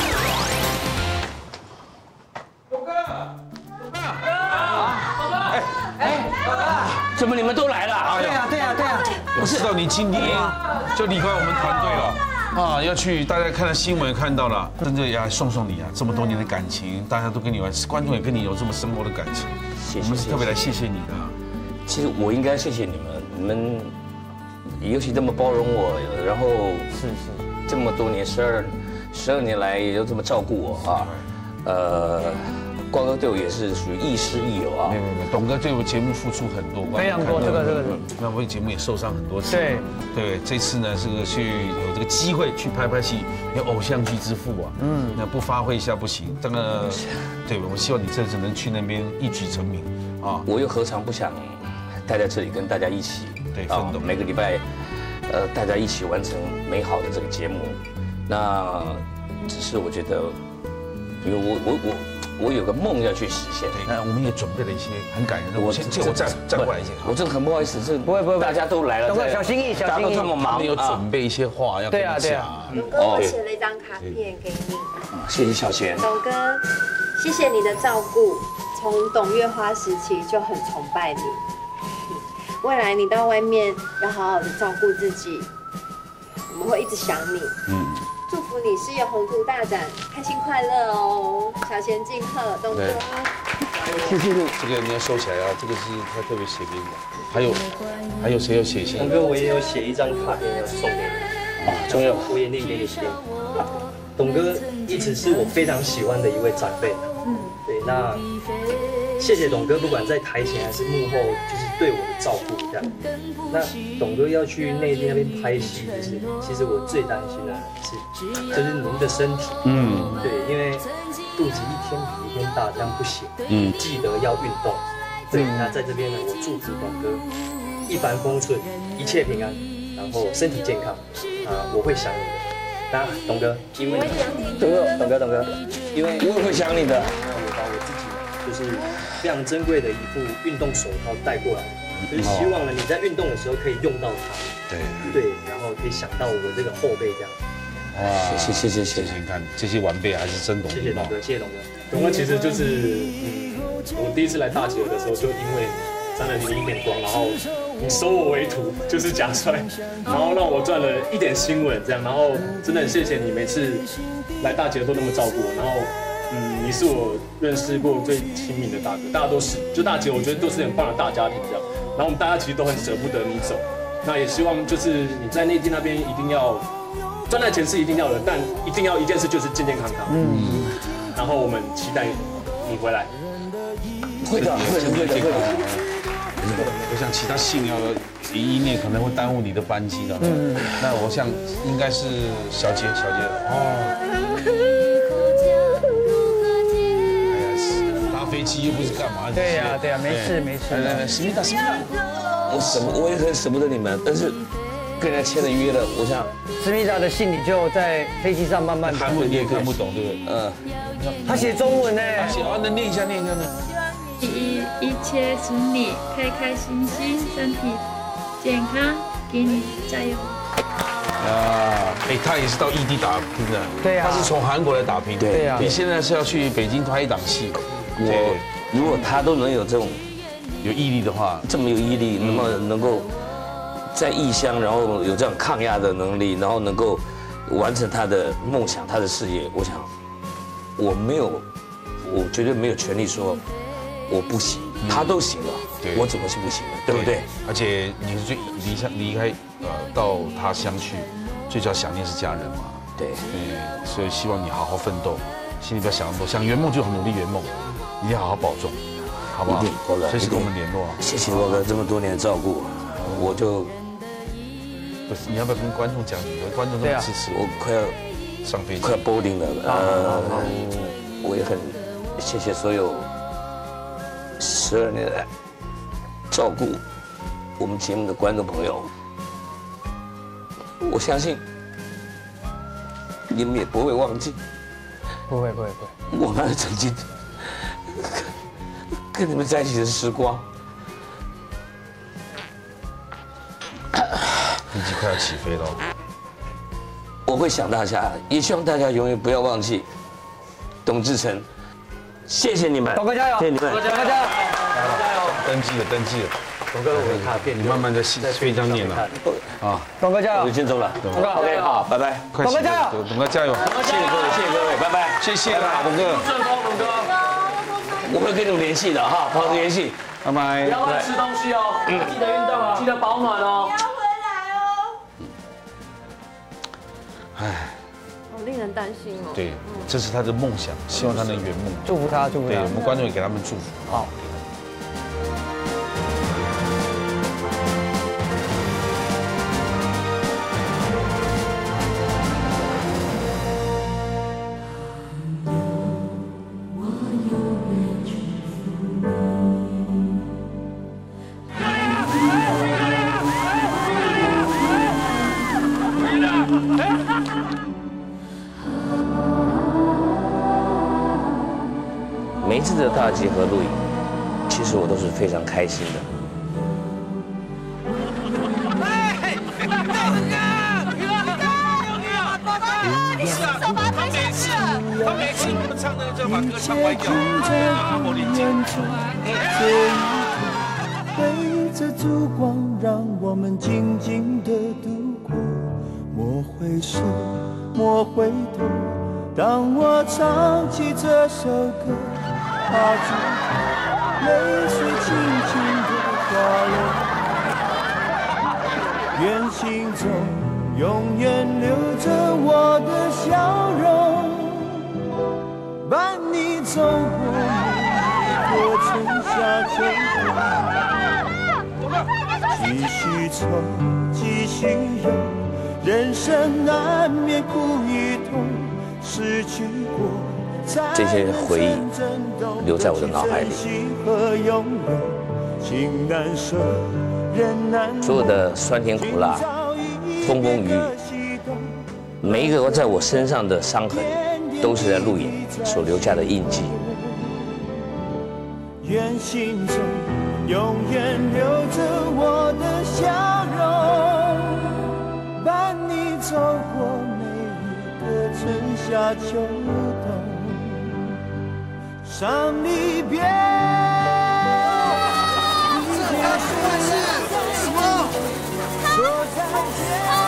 董哥，怎么你们都来了？ 对啊。 我知道你今天就离开我们团队了。啊，要去，大家看到新闻看到了，真的要送你啊！这么多年的感情，大家都跟你玩，观众也跟你有这么深厚的感情，我们是特别来谢谢你的。 其实我应该谢谢你们尤其这么包容我，然后是这么多年12年来也都这么照顾我啊，瓜哥对我也是属于亦师亦友啊。 没有，董哥对我节目付出很多， 非常多，这个。 那为节目也受伤很多次。对，这次呢是有这个机会去拍戏，有偶像剧之父啊。那不发挥一下不行。这个，对，我希望你这次能去那边一举成名啊！ 我又何尝不想待在这里跟大家一起奋斗， 每个礼拜，大家一起完成美好的这个节目。那只是我觉得，因为我有个梦要去实现， 那我们也准备了一些很感人的。我站过来一些， 我真的很不好意思， 不会， 大家都来了， 小心翼翼， 大家都这么忙， 有准备一些话要跟你讲。 董哥，我写了一张卡片给你， 谢谢小贤。 董哥，谢谢你的照顾，从董月花时期就很崇拜你，未来你到外面要好好的照顾自己，我们会一直想你。祝福你事业宏图大展，开心快乐哦！小贤敬贺，董哥。 谢谢。这个你要收起来啊，这个是他特别写给你的。还有谁要写信？ 董哥，我也有写一张卡片要送给你。啊，重要，我也念给你听。董哥一直是我非常喜欢的一位长辈。对，那谢谢董哥，不管在台前还是幕后，就是对我的照顾这样。那董哥要去内地那边拍戏，就是其实我最担心的是，就是您的身体。对，因为肚子一天比一天大，这样不行。记得要运动。对，那在这边呢，我祝福董哥一帆风顺，一切平安，然后身体健康。我会想你的。那董哥，因为董哥，因为我也会想你的。我把我自己就是非常珍贵的一副运动手套带过来，就是希望呢你在运动的时候可以用到它。对，然后可以想到我这个后辈这样。 哇，谢谢，你看这些晚辈还是真懂礼貌。 谢谢董哥。 董哥其实就是我第一次来大企鹅的时候，就因为沾了你一点光，然后你收我为徒，就是假摔，然后让我赚了一点新闻这样，然后真的很谢谢你每次来大企鹅都那么照顾我，然后你是我认识过最亲密的大哥，大家都是，就大企鹅我觉得都是很棒的大家庭这样，然后我们大家其实都很舍不得你走，那也希望就是你在内地那边一定要赚的钱是一定要的，但一定要一件事就是健健康康，然后我们期待你回来。 会的。我想其他信要一念可能会耽误你的班机的。那我想应该是小杰搭飞机又不是干嘛？ 对呀，没事。 来，史密达， 我也很舍不得你们，但是跟人家签了约了，我想史密达的信你就在飞机上慢慢。 韩文你也看不懂，对不对？ 他写中文呢。 能念一下呢。 一切顺利，开开心心，身体健康，给你加油！ 他也是到异地打拼的， 对呀， 他是从韩国来打拼， 对呀。 你现在是要去北京拍一档戏， 如果他都能有这种有毅力的话， 这么有毅力，那么能够在异乡，然后有这样抗压的能力，然后能够完成他的梦想、他的事业，我想我绝对没有权利说。我不行，他都行了，我怎么是不行的，对不对？ 而且你是离开到他乡去，最主要想念是家人嘛。 对， 所以希望你好好奋斗，心里不要想那么多，想圆梦就很努力圆梦，一定要好好保重，好不好？随时跟我们联络。 谢谢沃哥这么多年的照顾，我就不是你要不要跟观众讲？观众这么支持， 我快要上飞机， 快要 boarding 了。我也很谢谢所有。12年来照顾我们节目的观众朋友，我相信你们也不会忘记， 不会， 我们曾经跟你们在一起的时光。 飞机快要起飞了， 我会想大家，也希望大家永远不要忘记董志成。谢谢你们， 董哥加油！ 谢谢你们， 董哥加油！ 登记了。 董哥，我的卡片， 你慢慢在飞机上念了啊。 董哥加油！ 我就先走了。 董哥 ，OK， 好，拜拜。 董哥加油！ 董哥加油！ 谢谢各位，拜拜。 谢谢啦，董哥。 顺风，董哥。 我会跟你们联系的哈，保持联系， 拜拜。 不要乱吃东西哦，记得运动哦，记得保暖哦。 不要回来哦。好令人担心哦。 对，这是他的梦想，希望他能圆梦。 祝福他。对， 我们观众也给他们祝福。 好。 每一次的大集合录影，其实我都是非常开心的。 你是手把他拍下去了。 他每次我们唱那个就把歌唱歪掉，我理解。 陪着烛光，让我们静静地度过。莫回首，莫回头，当我唱起这首歌，它就泪水轻轻地滑落。愿心中永远留着我的笑容，伴你走过每个春夏秋冬。继续愁，继续忧，人生难免苦与痛，失去过。 这些回忆留在我的脑海里。所有的酸甜苦辣、风风雨雨，每一个在我身上的伤痕，都是在录影所留下的印记。 愿心中永远留着我的笑容，伴你走过每一个春夏秋冬。上离别， 什么？ 说再见，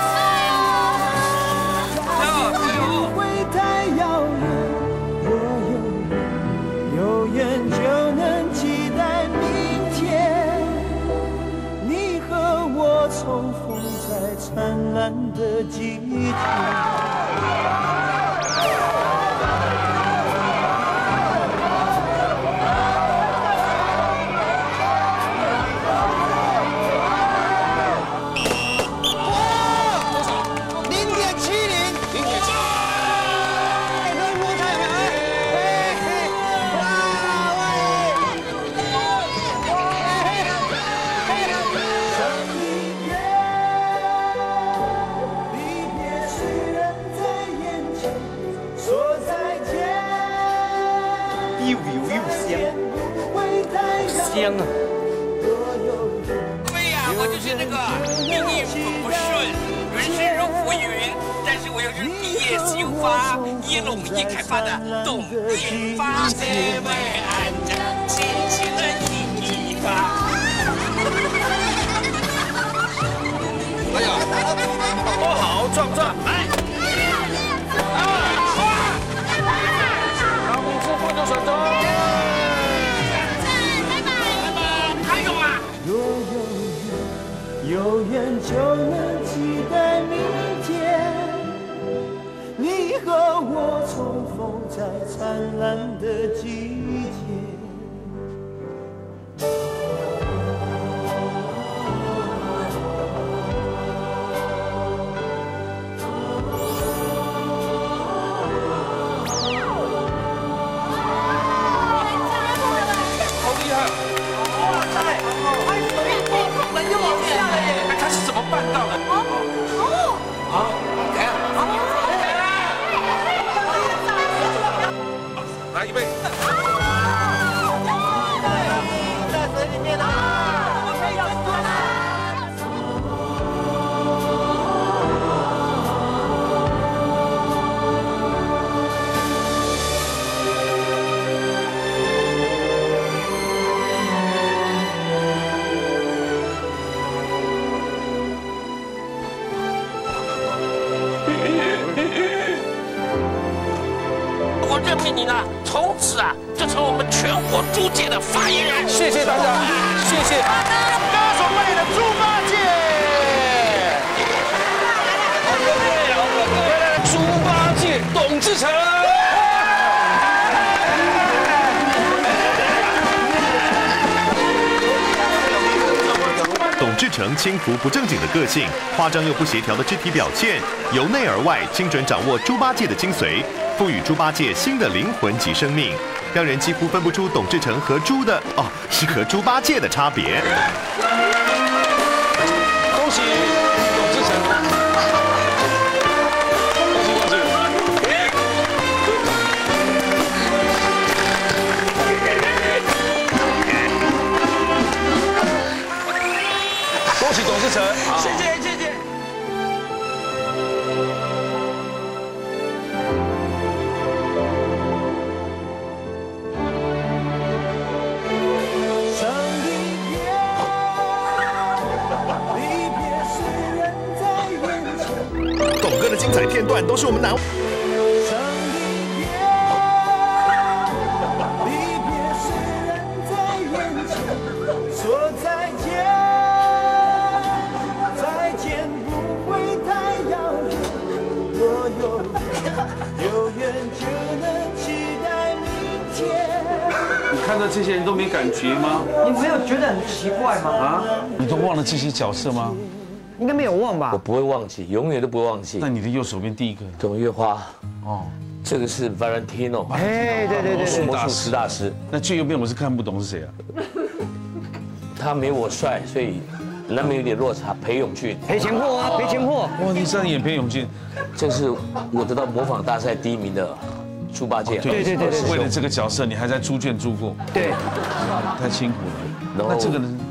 会太遥远。若有缘就能期待明天，你和我重逢在灿烂的季节。 香啊！对呀，我就是那个命运不顺，人生如浮云，但是我又是一夜秀发，一龙一开发的董月发，姐妹安着亲亲的一发。哎呀，多好，壮不壮？来。让你吃饭就选择。 有缘就能期待明天，你和我重逢在灿烂的季节。 来一杯。 在水里面啊！ 我任命你呢，从此啊就成我们全国猪界的发言人。 谢谢大家，谢谢。 歌手扮演的猪八戒， 猪八戒董志成。 董志成轻浮不正经的个性，夸张又不协调的肢体表现，由内而外精准掌握猪八戒的精髓，赋予猪八戒新的灵魂及生命，让人几乎分不出董志成和猪的是和猪八戒的差别。 恭喜董志成，恭喜董志成， 谢谢谢谢。 董哥的精彩片段都是我们难。 看到这些人都没感觉吗？ 你没有觉得很奇怪吗？ 啊，你都忘了这些角色吗？ 应该没有忘吧？ 我不会忘记，永远都不会忘记。 那你的右手边第一个， 董月花，哦，这个是 Valentino， 哎，对， 魔术师大师。 那最右边我是看不懂是谁啊？ 他没我帅，所以难免有点落差。裴勇俊， 赔钱货啊，赔钱货！ 哇，你上演裴勇俊， 这是我得到模仿大赛第1名的猪八戒。 对， 为了这个角色，你还在猪圈住过， 对， 太辛苦了。那这个人，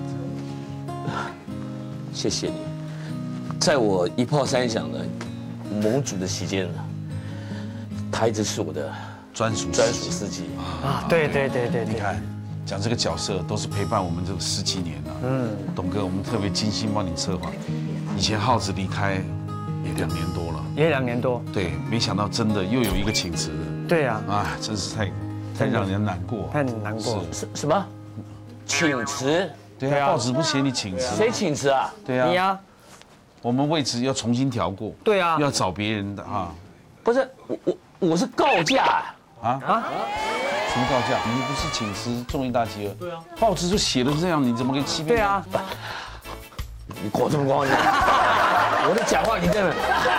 谢谢你，在我一炮三响的盟主的期间呢，他一直是我的专属司机啊，对， 你看。讲这个角色都是陪伴我们这个10几年了。董哥，我们特别精心帮你策划。以前浩子离开也2年多了， 也2年多。 对，没想到真的又有一个请辞的。 对啊， 真是太让人难过。 太难过。 什么？请辞？ 对啊，报纸不写你请辞。 谁请辞啊？ 对啊， 你啊。 我们位置要重新调过。 对啊， 要找别人的啊。 不是我是告假啊。什么告假？你不是请辞综艺大集合？对啊，报纸就写了这样，你怎么可以欺骗？ 对啊， 你给我这么光，我在讲话，你这样。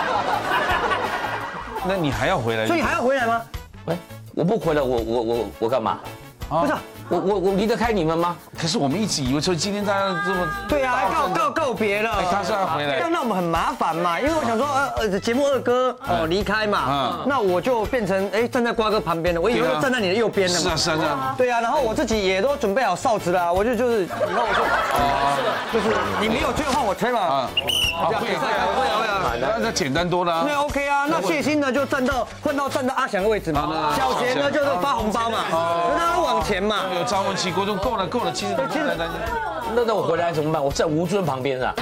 那你还要回来？ 所以还要回来吗？ 喂，我不回来，我干嘛？ 不是。 我离得开你们吗？ 可是我们一直以为说今天大家这么对啊，告别了， 他是要回来， 那我们很麻烦嘛，因为我想说节目2哥离开嘛，那我就变成站在瓜哥旁边了，我以后就站在你的右边了嘛。 是啊， 对啊，然后我自己也都准备好哨子了，我就是以后我就是你没有就换我吹嘛。 会啊，那简单多了。 那 OK 啊，那谢欣呢就换到站到阿翔的位置嘛，小贤呢就是发红包嘛，让他往前嘛。 有张文琪、郭忠够了，其实那我回来怎么办？我在吴尊旁边啊，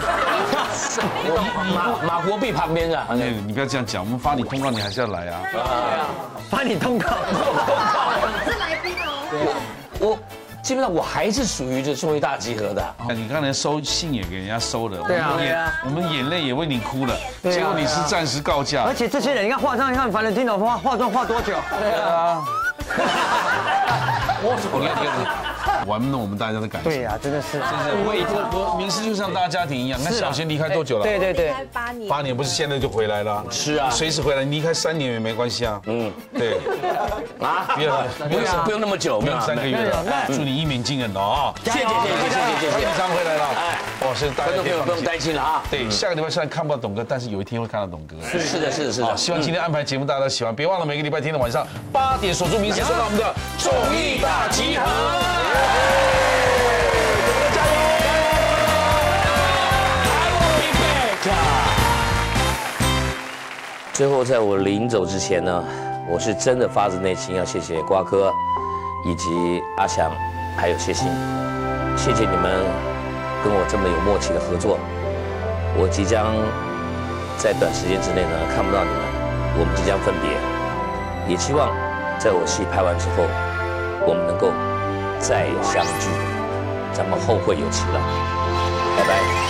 马国碧旁边啊。 你不要这样讲，我们发你通告，你还是要来啊。 发你通告， 是来宾哦。 我基本上我还是属于这综艺大集合的。 你刚才收信也给人家收了， 对啊， 我们眼泪也为你哭了，结果你是暂时告假。 而且这些人，你看化妆，你看凡人听懂化妆化多久？ 对啊。玩弄我们大家的感情。 对呀，真的是。 我明示就像大家家庭一样。那小贤离开多久了？ 对 ，8年。 不是现在就回来了？ 是啊， 随时回来，你离开3年也没关系啊。对。 啊，不用那么久， 不用3个月了。祝你一鸣惊人哦！ 谢谢。 你常回来了。哇，是大家不用担心了啊。 对，下个礼拜虽然看不到董哥，但是有一天会看到董哥。 是的。 希望今天安排节目大家都喜欢，别忘了每个礼拜天的晚上8点锁住明视，收到我们的综艺大集合。加油！ 最后，在我临走之前呢，我是真的发自内心要谢谢瓜哥，以及阿翔，还有谢欣，谢谢你们跟我这么有默契的合作。我即将在短时间之内呢看不到你们，我们即将分别，也希望在我戏拍完之后，我们能够再相聚，咱们后会有期了，拜拜。